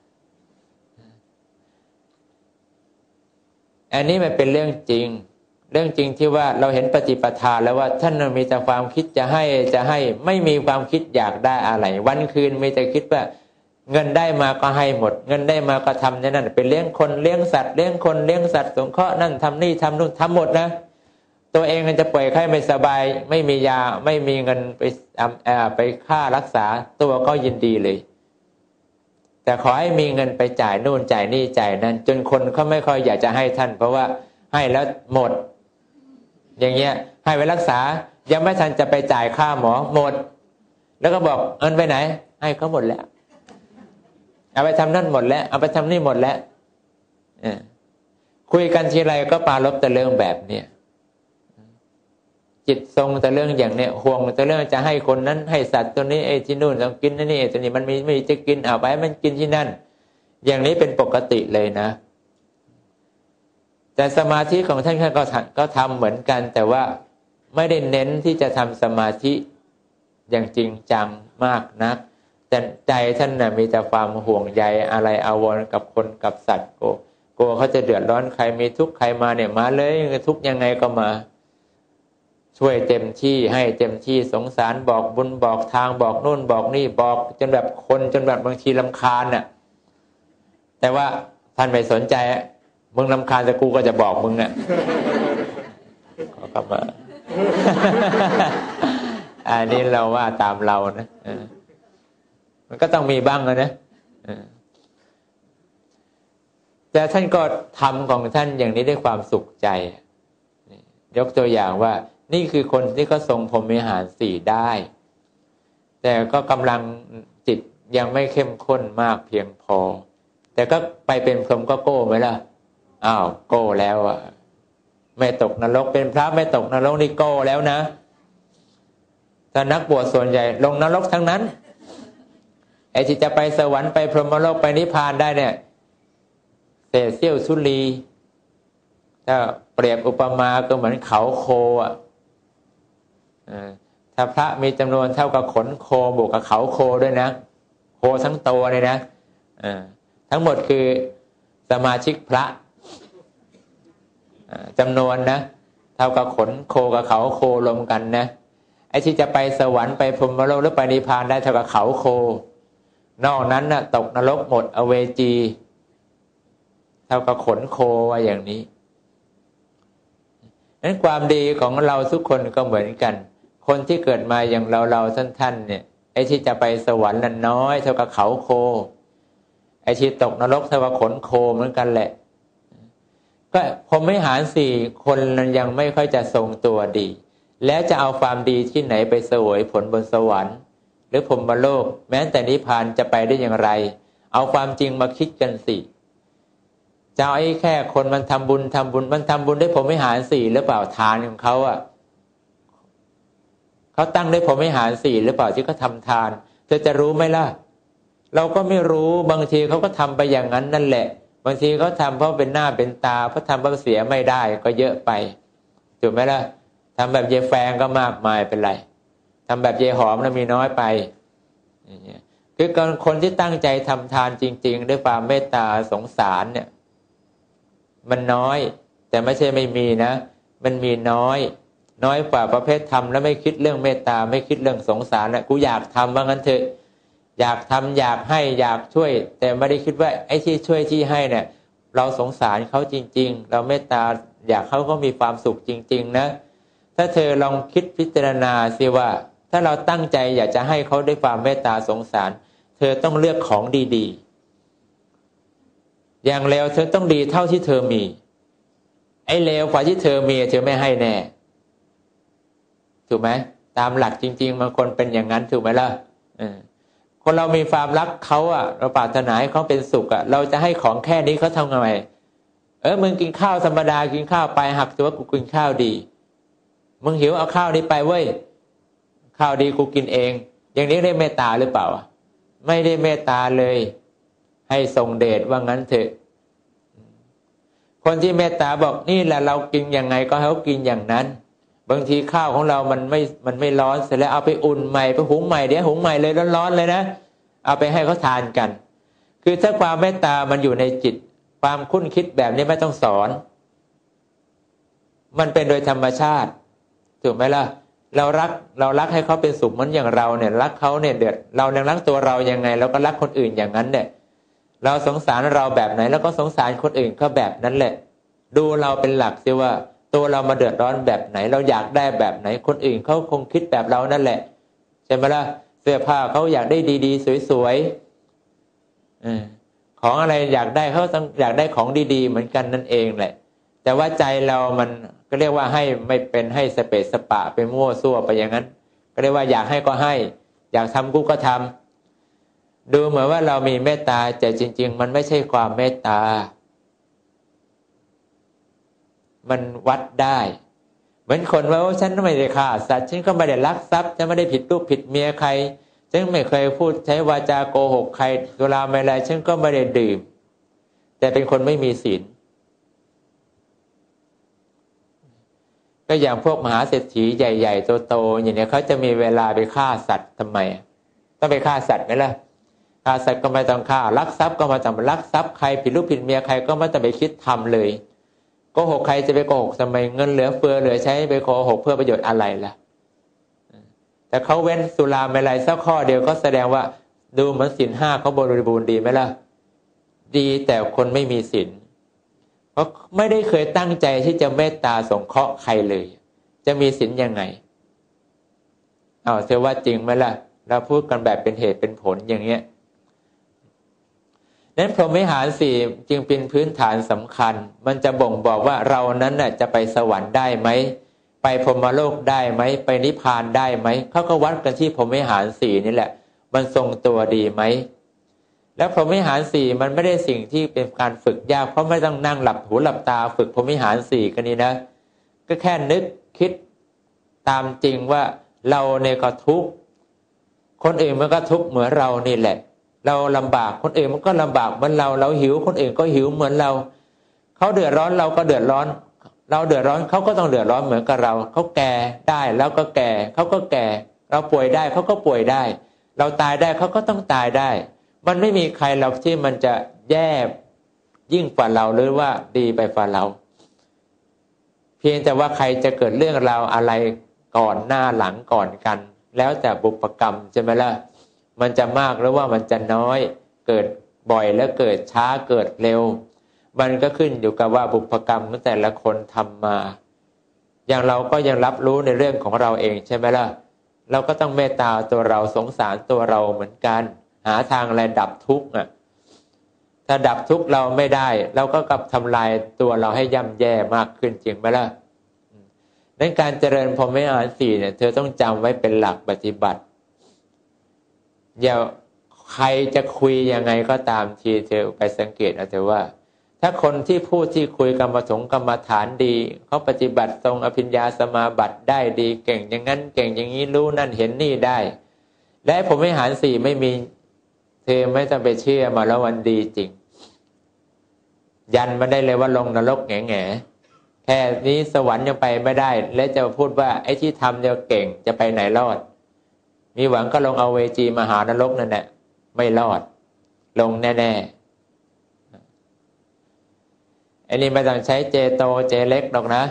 อันนี้มันเป็นเรื่องจริงที่ว่าเราเห็นปฏิปทาแล้วว่าท่านมีแต่ความคิดจะให้ไม่มีความคิดอยากได้อะไรวันคืนมีแต่คิดว่าเงินได้มาก็ให้หมดเงินได้มาก็ทำนั่นเป็นเลี้ยงคนเลี้ยงสัตว์เลี้ยงคนเลี้ยงสัตว์สงเคราะห์นั่นทำนี่ทำนู่นทำหมดนะตัวเองมันจะป่วยไข้ไม่สบายไม่มียาไม่มีเงินไปค่ารักษาตัวก็ยินดีเลยแต่ขอให้มีเงินไปจ่ายนู่นจ่ายนี่จ่ายนั้นจนคนเขาไม่ค่อยอยากจะให้ท่านเพราะว่าให้แล้วหมดอย่างเงี้ยให้ไปรักษายังไม่ทันจะไปจ่ายค่าหมอหมดแล้วก็บอกเงินไปไหนให้เขาหมดแล้วเอาไปทำนั่นหมดแล้วเอาไปทำนี่หมดแล้วคุยกันทีไรก็ปรารภแต่เรื่องแบบเนี้ยจิตทรงแต่เรื่องอย่างเนี้ยห่วงแต่เรื่องจะให้คนนั้นให้สัตว์ตัวนี้ที่นู่นต้องกินนี่ตัวนี้มันไม่จะกินเอาไปมันกินที่นั่นอย่างนี้เป็นปกติเลยนะแต่สมาธิของท่านก็ทำเหมือนกันแต่ว่าไม่ได้เน้นที่จะทำสมาธิอย่างจริงจังมากนักแต่ใจท่านน่ะมีแต่ความห่วงใยอะไรอาวรณ์กับคนกับสัตว์กลัวเขาจะเดือดร้อนใครมีทุกข์ใครมาเนี่ยมาเลยทุกข์ยังไงก็มาช่วยเต็มที่ให้เต็มที่สงสารบอกบุญบอกทางบอกนู่นบอกนี่บอกจนแบบคนจนแบบบางทีรำคาญน่ะแต่ว่าท่านไม่สนใจมึงรำคาญแต่กูก็จะบอกมึงอ่ะขอกลับมา อันนี้เราว่าตามเรานะมันก็ต้องมีบ้างนะแต่ท่านก็ทำของท่านอย่างนี้ด้วยความสุขใจยกตัวอย่างว่านี่คือคนที่เขาทรงพรหมวิหารสี่ได้แต่ก็กำลังจิตยังไม่เข้มข้นมากเพียงพอแต่ก็ไปเป็นพรหมก็โก้ไหมล่ะอ้าวโก้แล้วอ่ะไม่ตกนรกเป็นพระไม่ตกนรกนี่โก้แล้วนะถ้านักบวชส่วนใหญ่ลงนรกทั้งนั้นไอ้ที่จะไปสวรรค์ไปพรหมโลกไปนิพพานได้เนี่ยเศษเสี้ยวธุลีถ้าเปรียบอุปมาก็เหมือนเขาโคอ่ะถ้าพระมีจำนวนเท่ากับขนโคบวกกับเขาโคด้วยนะโคทั้งตัวเลยนะทั้งหมดคือสมาชิกพระจำนวนนะเท่ากับขนโคกับเขาโครวมกันนะไอ้ที่จะไปสวรรค์ไปพรหมโลกหรือไปนิพพานได้เท่ากับเขาโคนอกนั้นน่ะตกนรกหมดอเวจีเท่ากับขนโคว่าอย่างนี้นั้นความดีของเราทุกคนก็เหมือนกันคนที่เกิดมาอย่างเราท่านเนี่ยไอ้ที่จะไปสวรรค์นั้นน้อยเท่ากับเขาโคไอ้ที่ตกนรกเท่ากับขนโคเหมือนกันแหละก็พรหมวิหารสี่คนยังไม่ค่อยจะทรงตัวดีแล้วจะเอาความดีที่ไหนไปเสวยผลบนสวรรค์หรือพรหมโลกแม้แต่นิพพานจะไปได้อย่างไรเอาความจริงมาคิดกันสิจะเอาไอ้แค่คนมันทำบุญมันทำบุญได้พรหมวิหารสี่หรือเปล่าทานของเขาอ่ะเขาตั้งได้พรหมวิหารสี่หรือเปล่าที่เขาทำทานเธอจะรู้ไหมล่ะเราก็ไม่รู้บางทีเขาก็ทำไปอย่างนั้นนั่นแหละบางทีเขาทำเพราะเป็นหน้าเป็นตาเพราะทำเพราะเสียไม่ได้ก็เยอะไปถูกไหมล่ะทำแบบเยแฟงก็มากมายเป็นไรทำแบบเยหอมนะมีน้อยไปคือคนที่ตั้งใจทำทานจริงๆด้วยความเมตตาสงสารเนี่ยมันน้อยแต่ไม่ใช่ไม่มีนะมันมีน้อยกว่าประเภททำแล้วไม่คิดเรื่องเมตตาไม่คิดเรื่องสงสารนะกูอยากทำว่างั้นเถอะอยากทำอยากให้อยากช่วยแต่ไม่ได้คิดว่าไอ้ที่ช่วยที่ให้เนี่ยเราสงสารเขาจริงๆเราเมตตาอยากเขาก็มีความสุขจริงๆนะถ้าเธอลองคิดพิจารณาสิว่าถ้าเราตั้งใจอยากจะให้เขาด้วยความเมตตาสงสารเธอต้องเลือกของดีๆอย่างเลวเธอต้องดีเท่าที่เธอมีไอ้เลวกว่าที่เธอมีเธอไม่ให้แน่ถูกไหมตามหลักจริงๆบางคนเป็นอย่างนั้นถูกไหมล่ะคนเรามีความรักเขาอ่ะเราปรารถนาให้เขาเป็นสุขอ่ะเราจะให้ของแค่นี้เขาทำไงมึงกินข้าวธรรมดากินข้าวไปหักแต่ว่ากูกินข้าวดีมึงหิวเอาข้าวนี้ไปเว้ยข้าวดีกูกินเองอย่างนี้ได้เมตตาหรือเปล่าไม่ได้เมตตาเลยให้ทรงเดชว่างั้นเถอะคนที่เมตตาบอกนี่แหละเรากินยังไงก็ให้เขากินอย่างนั้นบางทีข้าวของเรามันไม่ร้อนเสร็จแล้วเอาไปอุ่นใหม่ไปหุงใหม่เดี๋ยวหุงใหม่เลยร้อนๆเลยนะเอาไปให้เขาทานกันคือถ้าความเมตตามันอยู่ในจิตความคุ้นคิดแบบนี้ไม่ต้องสอนมันเป็นโดยธรรมชาติถูกไหมล่ะเรารักให้เขาเป็นสุขเหมือนอย่างเราเนี่ยรักเขาเนี่ยเดือดเราเนี่ยรักตัวเรายังไงเราก็รักคนอื่นอย่างนั้นเนี่ยเราสงสารเราแบบไหนแล้วก็สงสารคนอื่นก็แบบนั้นแหละดูเราเป็นหลักสิว่าตัวเรามาเดือดร้อนแบบไหนเราอยากได้แบบไหนคนอื่นเขาคงคิดแบบเรานั่นแหละใช่ไหมล่ะเสื้อผ้าเขาอยากได้ดีๆสวยๆของอะไรอยากได้เขาต้องอยากได้ของดีๆเหมือนกันนั่นเองแหละแต่ว่าใจเรามันก็เรียกว่าให้ไม่เป็นให้สเปะสปะไปมั่วซั่วไปอย่างนั้นก็เรียกว่าอยากให้ก็ให้อยากทำกูก็ทำดูเหมือนว่าเรามีเมตตาแต่จริงๆมันไม่ใช่ความเมตตามันวัดได้เหมือนคนว่าฉันไม่ได้ฆ่าสัตว์ฉันก็ไม่ได้ลักทรัพย์ฉันไม่ได้ผิดลูกผิดเมียใครฉันไม่เคยพูดใช้วาจาโกหกใครสุราเมลัยฉันก็ไม่ได้ดื่มแต่เป็นคนไม่มีศีลก็อย่างพวกมหาเศรษฐีใหญ่ๆโตๆอย่างนี้เขาจะมีเวลาไปฆ่าสัตว์ทำไมต้องไปฆ่าสัตว์ไหมล่ะฆ่าสัตว์ก็ไม่ต้องฆ่าลักทรัพย์ก็ไม่ต้องลักทรัพย์ใครผิดลูกผิดเมียใครก็ไม่ต้องไปคิดทำเลยโกหกใครจะไปโกหกทำไมเงินเหลือเฟือเหลือใช้ไปโกหกเพื่อประโยชน์อะไรล่ะแต่เขาเว้นสุราเมลัยสักข้อเดียวก็แสดงว่าดูเหมือนศีลห้าเขาบริบูรณ์ดีไหมล่ะดีแต่คนไม่มีศีลเพราะไม่ได้เคยตั้งใจที่จะเมตตาสงเคราะห์ใครเลยจะมีศีลยังไงเธอว่าจริงไหมล่ะเราพูดกันแบบเป็นเหตุเป็นผลอย่างเงี้ยนั้นพรหมวิหารสี่จึงเป็นพื้นฐานสำคัญมันจะบ่งบอกว่าเรานั้นน่ะจะไปสวรรค์ได้ไหมไปพรหมโลกได้ไหมไปนิพพานได้ไหมเขาก็วัดกันที่พรหมวิหารสี่นี่แหละมันทรงตัวดีไหมแล้วพรหมวิหารสี่มันไม่ได้สิ่งที่เป็นการฝึกยากเพราะไม่ต้องนั่งหลับหูหลับตาฝึกพรหมวิหารสี่กันนี้นะก็แค่นึกคิดตามจริงว่าเราเนี่ยก็ทุกข์คนอื่นมันก็ทุกข์เหมือนเรานี่แหละเราลำบากคนอื่นมันก็ลำบากเหมือนเราหิวคนอื่นก็หิวเหมือนเราเขาเดือดร้อนเราก็เดือดร้อนเราเดือดร้อนเขาก็ต้องเดือดร้อนเหมือนกับเราเขาแก่ได้แล้วก็แก่เขาก็แก่เราป่วยได้เขาก็ป่วยได้เราตายได้เขาก็ต้องตายได้มันไม่มีใครหรอกที่มันจะแย่ยิ่งกว่าเราหรือว่าดีไปกว่าเราเพียงแต่ว่าใครจะเกิดเรื่องราวอะไรก่อนหน้าหลังก่อนกันแล้วแต่บุพกรรมใช่ไหมล่ะมันจะมากหรือว่ามันจะน้อยเกิดบ่อยแล้วเกิดช้าเกิดเร็วมันก็ขึ้นอยู่กับว่าบุพกรรมของแต่ละคนทำมาอย่างเราก็ยังรับรู้ในเรื่องของเราเองใช่ไหมล่ะเราก็ต้องเมตตาตัวเราสงสารตัวเราเหมือนกันหาทางอะไรดับทุกข์ถ้าดับทุกข์เราไม่ได้เราก็กลับทำลายตัวเราให้ย่ำแย่มากขึ้นจริงไหมล่ะในการเจริญพรหมวิหารสี่เนี่ยเธอต้องจำไว้เป็นหลักปฏิบัติอย่าใครจะคุยยังไงก็ตามทีเธอไปสังเกตเอาเถอะว่าถ้าคนที่พูดที่คุยกรรมฐานดีเขาปฏิบัติทรงอภิญญาสมาบัติได้ดีเก่งอย่างนั้นเก่งอย่างนี้รู้นั่นเห็นนี่ได้และพรหมวิหารสี่ไม่มีเธอไม่ต้องไปเชื่อมาแล้ววันดีจริงยันมาได้เลยว่าลงนรกแง่แค่นี้สวรรค์ยังไปไม่ได้และจะพูดว่าไอ้ที่ทำเนี่ยเก่งจะไปไหนรอดมีหวังก็ลงเอาเวจีมหานรกนั่นแหละไม่รอดลงแน่ๆอันนี้ไม่ต้องใช้เจโตเจเล็กหรอกนะ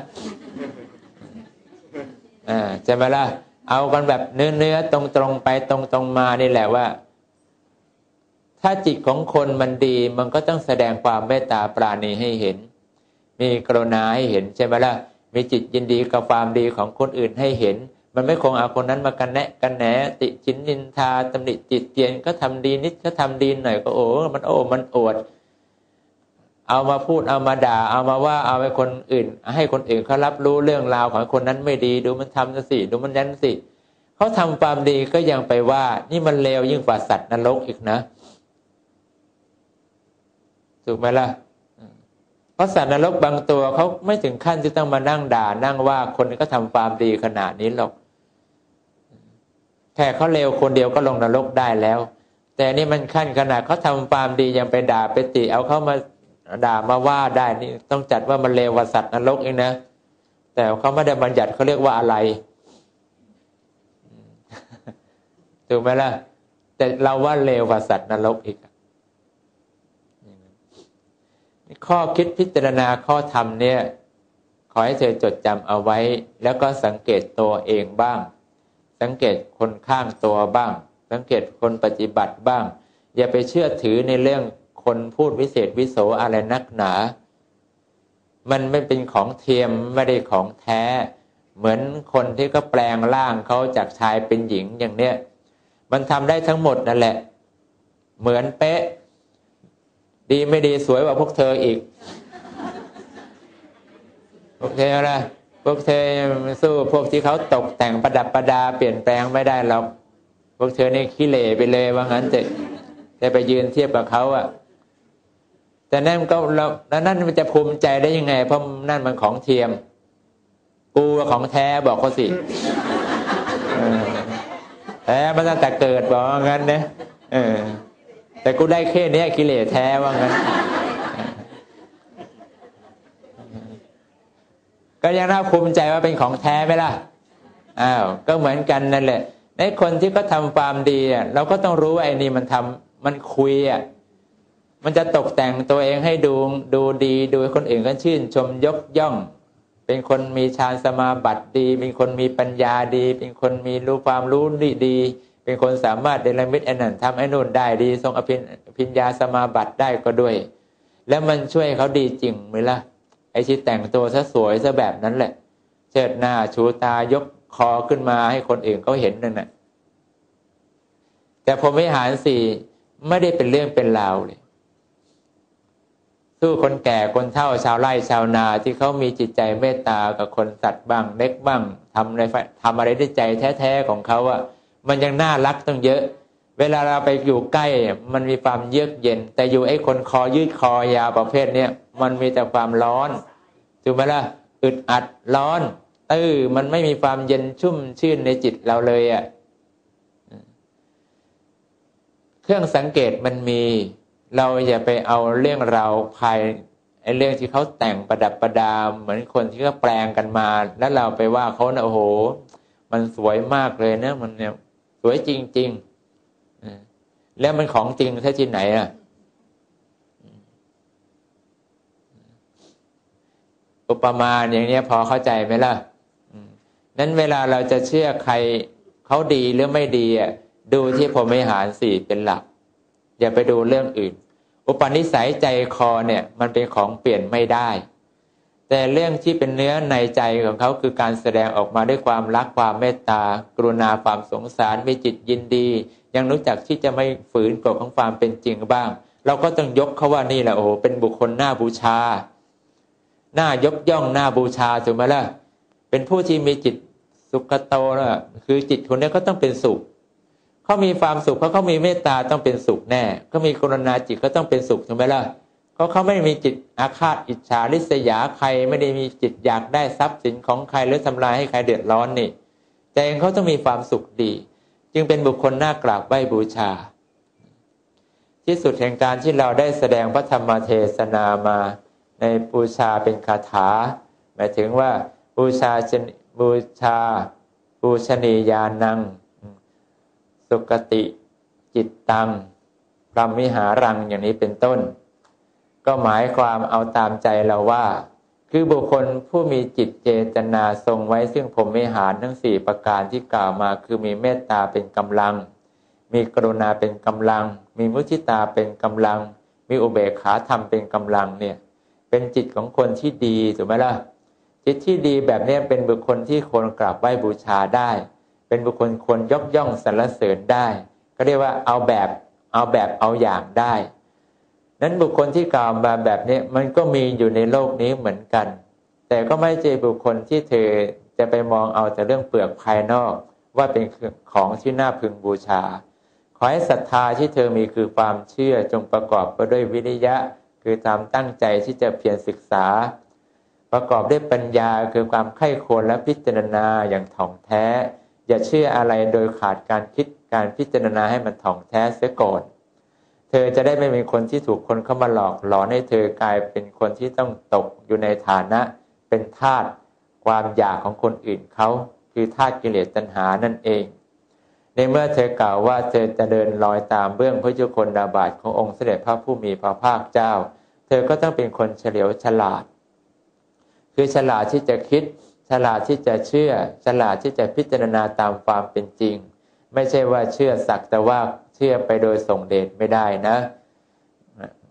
จะมาล่ะเอากันแบบเนื้อตรงไปตรงมานี่แหละว่าถ้าจิตของคนมันดีมันก็ต้องแสดงความเมตตาปราณีให้เห็นมีกรุณาให้เห็นใช่ไหมล่ะมีจิตยินดีกับความดีของคนอื่นให้เห็นมันไม่คงเอาคนนั้นมากันแนะกันแหนติฉินนินทาตำหนิติเตียนก็ทำดีนิดก็ทำดีหน่อยก็มันมันอวดเอามาพูดเอามาด่าเอามาว่าเอาให้คนอื่นให้คนอื่นเขารับรู้เรื่องราวของคนนั้นไม่ดีดูมันทำสิดูมันยันสิเขาทำความดีก็ยังไปว่านี่มันเลวยิ่งกว่าสัตว์นรกอีกนะถูกไหมล่ะเพราะสัตว์นรกบางตัวเขาไม่ถึงขั้นที่ต้องมานั่งด่านั่งว่าคนก็ทำความดีขนาดนี้หรอกแค่เขาเลวคนเดียวก็ลงนรกได้แล้วแต่นี่มันขั้นขนาดเขาทำความดียังไปด่าไปติเอาเขามาด่ามาว่าได้นี่ต้องจัดว่ามันเลวกว่าสัตว์นรกเองนะแต่เขาไม่ได้บัญญัติเขาเรียกว่าอะไรถูกไหมล่ะแต่เราว่าเลวกว่าสัตว์นรกอีกข้อคิดพิจารณาข้อธรรมเนี่ยขอให้เธอจดจำเอาไว้แล้วก็สังเกตตัวเองบ้างสังเกตคนข้างตัวบ้างสังเกตคนปฏิบัติบ้างอย่าไปเชื่อถือในเรื่องคนพูดวิเศษวิโสอะไรนักหนามันไม่เป็นของเทียมไม่ได้ของแท้เหมือนคนที่ก็แปลงร่างเขาจากชายเป็นหญิงอย่างเนี้ยมันทำได้ทั้งหมดนั่นแหละเหมือนเป๊ะดีไม่ดีสวยกว่าพวกเธออีกพวกเธออะไรพวกเธอสู้พวกที่เขาตกแต่งประดับประดาเปลี่ยนแปลงไม่ได้หรอกพวกเธอนี่ขี้เหร่ไปเลยว่างั้นจะไปยืนเทียบกับเขาอะแต่นั่นก็เราแล้วนั่นมันจะภูมิใจได้ยังไงเพราะนั่นมันของเทียมกูของแท้บอกเขาสิแท้มาตั้งแต่เกิดบอกว่างั้นนะแต่กูได้แค่นี้กิเลสแท้ว่างั้นก็ยังน่าภูมิใจว่าเป็นของแท้ไหมล่ะก็เหมือนกันนั่นแหละในคนที่ก็ทำความดีเราก็ต้องรู้ว่าไอ้นี่มันทำมันคุยมันจะตกแต่งตัวเองให้ดูดีดูให้คนอื่นก็ชื่นชมยกย่องเป็นคนมีฌานสมาบัติดีเป็นคนมีปัญญาดีเป็นคนมีความรู้ดีเป็นคนสามารถเดลมิตไอ้นั่นทำไอ้นู่นได้ดีทรงอภิญญาสมาบัติได้ก็ด้วยแล้วมันช่วยเขาดีจริงไหมล่ะไอ้ที่แต่งตัวซะสวยซะแบบนั้นแหละเชิดหน้าชูตายกคอขึ้นมาให้คนอื่นเขาเห็นนั่นน่ะแต่พรหมวิหารสี่ไม่ได้เป็นเรื่องเป็นราวเลยสู้คนแก่คนเฒ่าชาวไร่ชาวนาที่เขามีจิตใจเมตตากับคนสัตว์บ้างเล็กบ้างทำอะไรด้วยใจแท้ๆของเขามันยังน่ารักตั้งเยอะเวลาเราไปอยู่ใกล้มันมีความเยือกเย็นแต่อยู่ไอ้คนคอยืดคอยาวประเภทเนี้ยมันมีแต่ความร้อนถูกไหมล่ะอึดอัดร้อนมันไม่มีความเย็นชุ่มชื่นในจิตเราเลยเครื่องสังเกตมันมีเราอย่าไปเอาเรื่องราวภายไอ้เรื่องที่เขาแต่งประดับประดาเหมือนคนที่เขาแปลงกันมาแล้วเราไปว่าเขาโอ้โหมันสวยมากเลยนะมันเนี่ยสวยจริงๆแล้วมันของจริงแท้ที่ไหนอุปมาอย่างนี้พอเข้าใจไหมล่ะนั้นเวลาเราจะเชื่อใครเขาดีหรือไม่ดีดูที่พรหมวิหารสี่เป็นหลักอย่าไปดูเรื่องอื่นอุปนิสัยใจคอเนี่ยมันเป็นของเปลี่ยนไม่ได้แต่เรื่องที่เป็นเนื้อในใจของเขาคือการแสดงออกมาด้วยความรักความเมตตากรุณาความสงสารมีจิตยินดียังรู้จักที่จะไม่ฝืนกฎของความเป็นจริงบ้างเราก็ต้องยกเขาว่านี่แหละโอ้โหเป็นบุคคลน่าบูชาน่ายกย่องน่าบูชาถูกไหมล่ะเป็นผู้ที่มีจิตสุขโตนะคือจิตคนนี้ก็ต้องเป็นสุขเขามีความสุขเพราะเขามีเมตตาต้องเป็นสุขแน่เขามีกรุณาจิตก็ต้องเป็นสุขถูกไหมล่ะเขาไม่มีจิตอาฆาตอิจฉาริษยาใครไม่ได้มีจิตอยากได้ทรัพย์สินของใครหรือทำลายให้ใครเดือดร้อนนี่แต่เองเขาต้องมีความสุขดีจึงเป็นบุคคลน่ากราบไหว้บูชาที่สุดแห่งการที่เราได้แสดงพระธรรมเทศนามาในบูชาเป็นคาถาหมายถึงว่าบูชาปูชนียานังสุกติจิตตังพรหมวิหารังอย่างนี้เป็นต้นก็หมายความเอาตามใจเราว่าคือบุคคลผู้มีจิตเจตนาทรงไว้ซึ่งพรหมวิหารทั้ง4ประการที่กล่าวมาคือมีเมตตาเป็นกำลังมีกรุณาเป็นกำลังมีมุทิตาเป็นกำลังมีอุเบกขาธรรมเป็นกำลังเนี่ยเป็นจิตของคนที่ดีถูกไหมล่ะจิตที่ดีแบบนี้เป็นบุคคลที่ควรกราบไหว้บูชาได้เป็นบุคคลควรยกย่องสรรเสริญได้ก็เรียกว่าเอาแบบเอาอย่างได้นั้นบุคคลที่กล่าวมาแบบนี้มันก็มีอยู่ในโลกนี้เหมือนกันแต่ก็ไม่ใช่บุคคลที่เธอจะไปมองเอาแต่เรื่องเปลือกภายนอกว่าเป็นของที่น่าพึงบูชาขอให้ศรัทธาที่เธอมีคือความเชื่อจงประกอบไปด้วยวิริยะคือความตั้งใจที่จะเพียรศึกษาประกอบด้วยปัญญาคือความใคร่ครวญและพิจารณาอย่างถ่องแท้อย่าเชื่ออะไรโดยขาดการคิดการพิจารณาให้มันถ่องแท้เสียก่อนเธอจะได้ไม่เป็นคนที่ถูกคนเข้ามาหลอกหลอนให้เธอกลายเป็นคนที่ต้องตกอยู่ในฐานะเป็นทาสความอยากของคนอื่นเขาคือทาสกิเลสตัณหานั่นเองในเมื่อเธอกล่าวว่าเธอจะเดินรอยตามเบื้องพระยุคลบาทขององค์เสด็จพระผู้มีพระภาคเจ้าเธอก็ต้องเป็นคนเฉลียวฉลาดคือฉลาดที่จะคิดฉลาดที่จะเชื่อฉลาดที่จะพิจารณาตามความเป็นจริงไม่ใช่ว่าเชื่อสักแต่ว่าเชื่อไปโดยส่งเดชไม่ได้นะ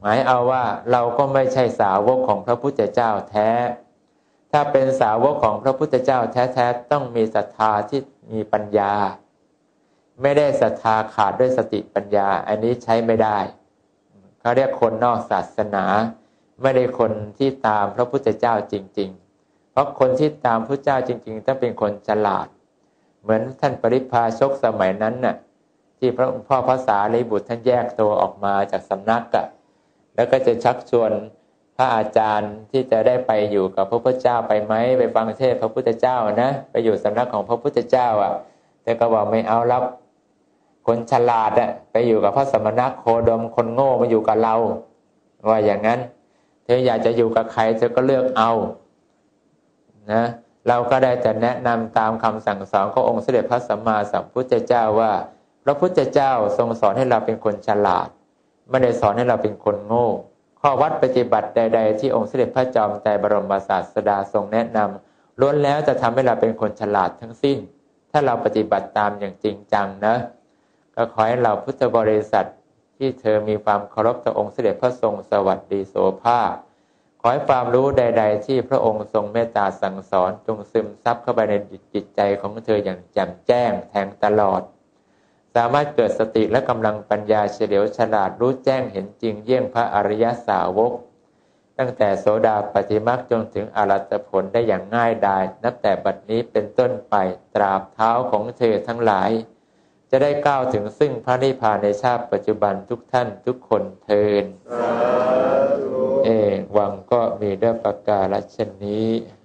หมายเอาว่าเราก็ไม่ใช่สาวกของพระพุทธเจ้าแท้ถ้าเป็นสาวกของพระพุทธเจ้าแท้ๆต้องมีศรัทธาที่มีปัญญาไม่ได้ศรัทธาขาดด้วยสติปัญญาอันนี้ใช้ไม่ได้เขาเรียกคนนอกศาสนาไม่ได้คนที่ตามพระพุทธเจ้าจริงๆเพราะคนที่ตามพระเจ้าจริงๆต้องเป็นคนฉลาดเหมือนท่านปริพาชกสมัยนั้นน่ะที่พระพ่อพระสารีบุตรท่านแยกตัวออกมาจากสำนักอ่ะแล้วก็จะชักชวนพระอาจารย์ที่จะได้ไปอยู่กับพระพุทธเจ้าไปไหมไปฟังเทศน์พระพุทธเจ้านะไปอยู่สำนักของพระพุทธเจ้าอ่ะแต่ก็บอกไม่เอารับคนฉลาดอ่ะไปอยู่กับพระสมณโคดมคนโง่มาอยู่กับเราว่าอย่างนั้นเธออยากจะอยู่กับใครเธอก็เลือกเอานะเราก็ได้แต่แนะนำตามคำสั่งสอนขององค์สมเด็จพระสัมมาสัมพุทธเจ้าว่าพระพุทธเจ้าทรงสอนให้เราเป็นคนฉลาดไม่ได้สอนให้เราเป็นคนโง่ข้อวัดปฏิบัติใดๆที่องค์สมเด็จพระจอมไตรบรมศาสดาทรงแนะนำล้วนแล้วจะทำให้เราเป็นคนฉลาดทั้งสิ้นถ้าเราปฏิบัติตามอย่างจริงจังนะก็ขอให้เราพุทธบริษัทที่เธอมีความเคารพต่อองค์สมเด็จพระทรงสวัสดีโสภาคขอให้ความรู้ใดๆที่พระองค์ทรงเมตตาสั่งสอนจงซึมซับเข้าไปในจิตใจของเธออย่างแจ่มแจ้งแทงตลอดสามารถเกิดสติและกำลังปัญญาเฉลียวฉลาดรู้แจ้งเห็นจริงเยี่ยงพระอริยสาวกตั้งแต่โสดาปัตติมรรคจนถึงอรหัตผลได้อย่างง่ายดายนับแต่บัดนี้เป็นต้นไปตราบเท้าของเธอทั้งหลายจะได้ก้าวถึงซึ่งพระนิพพานในชาติปัจจุบันทุกท่านทุกคนเทินหวังก็มีด้วยประการฉนี้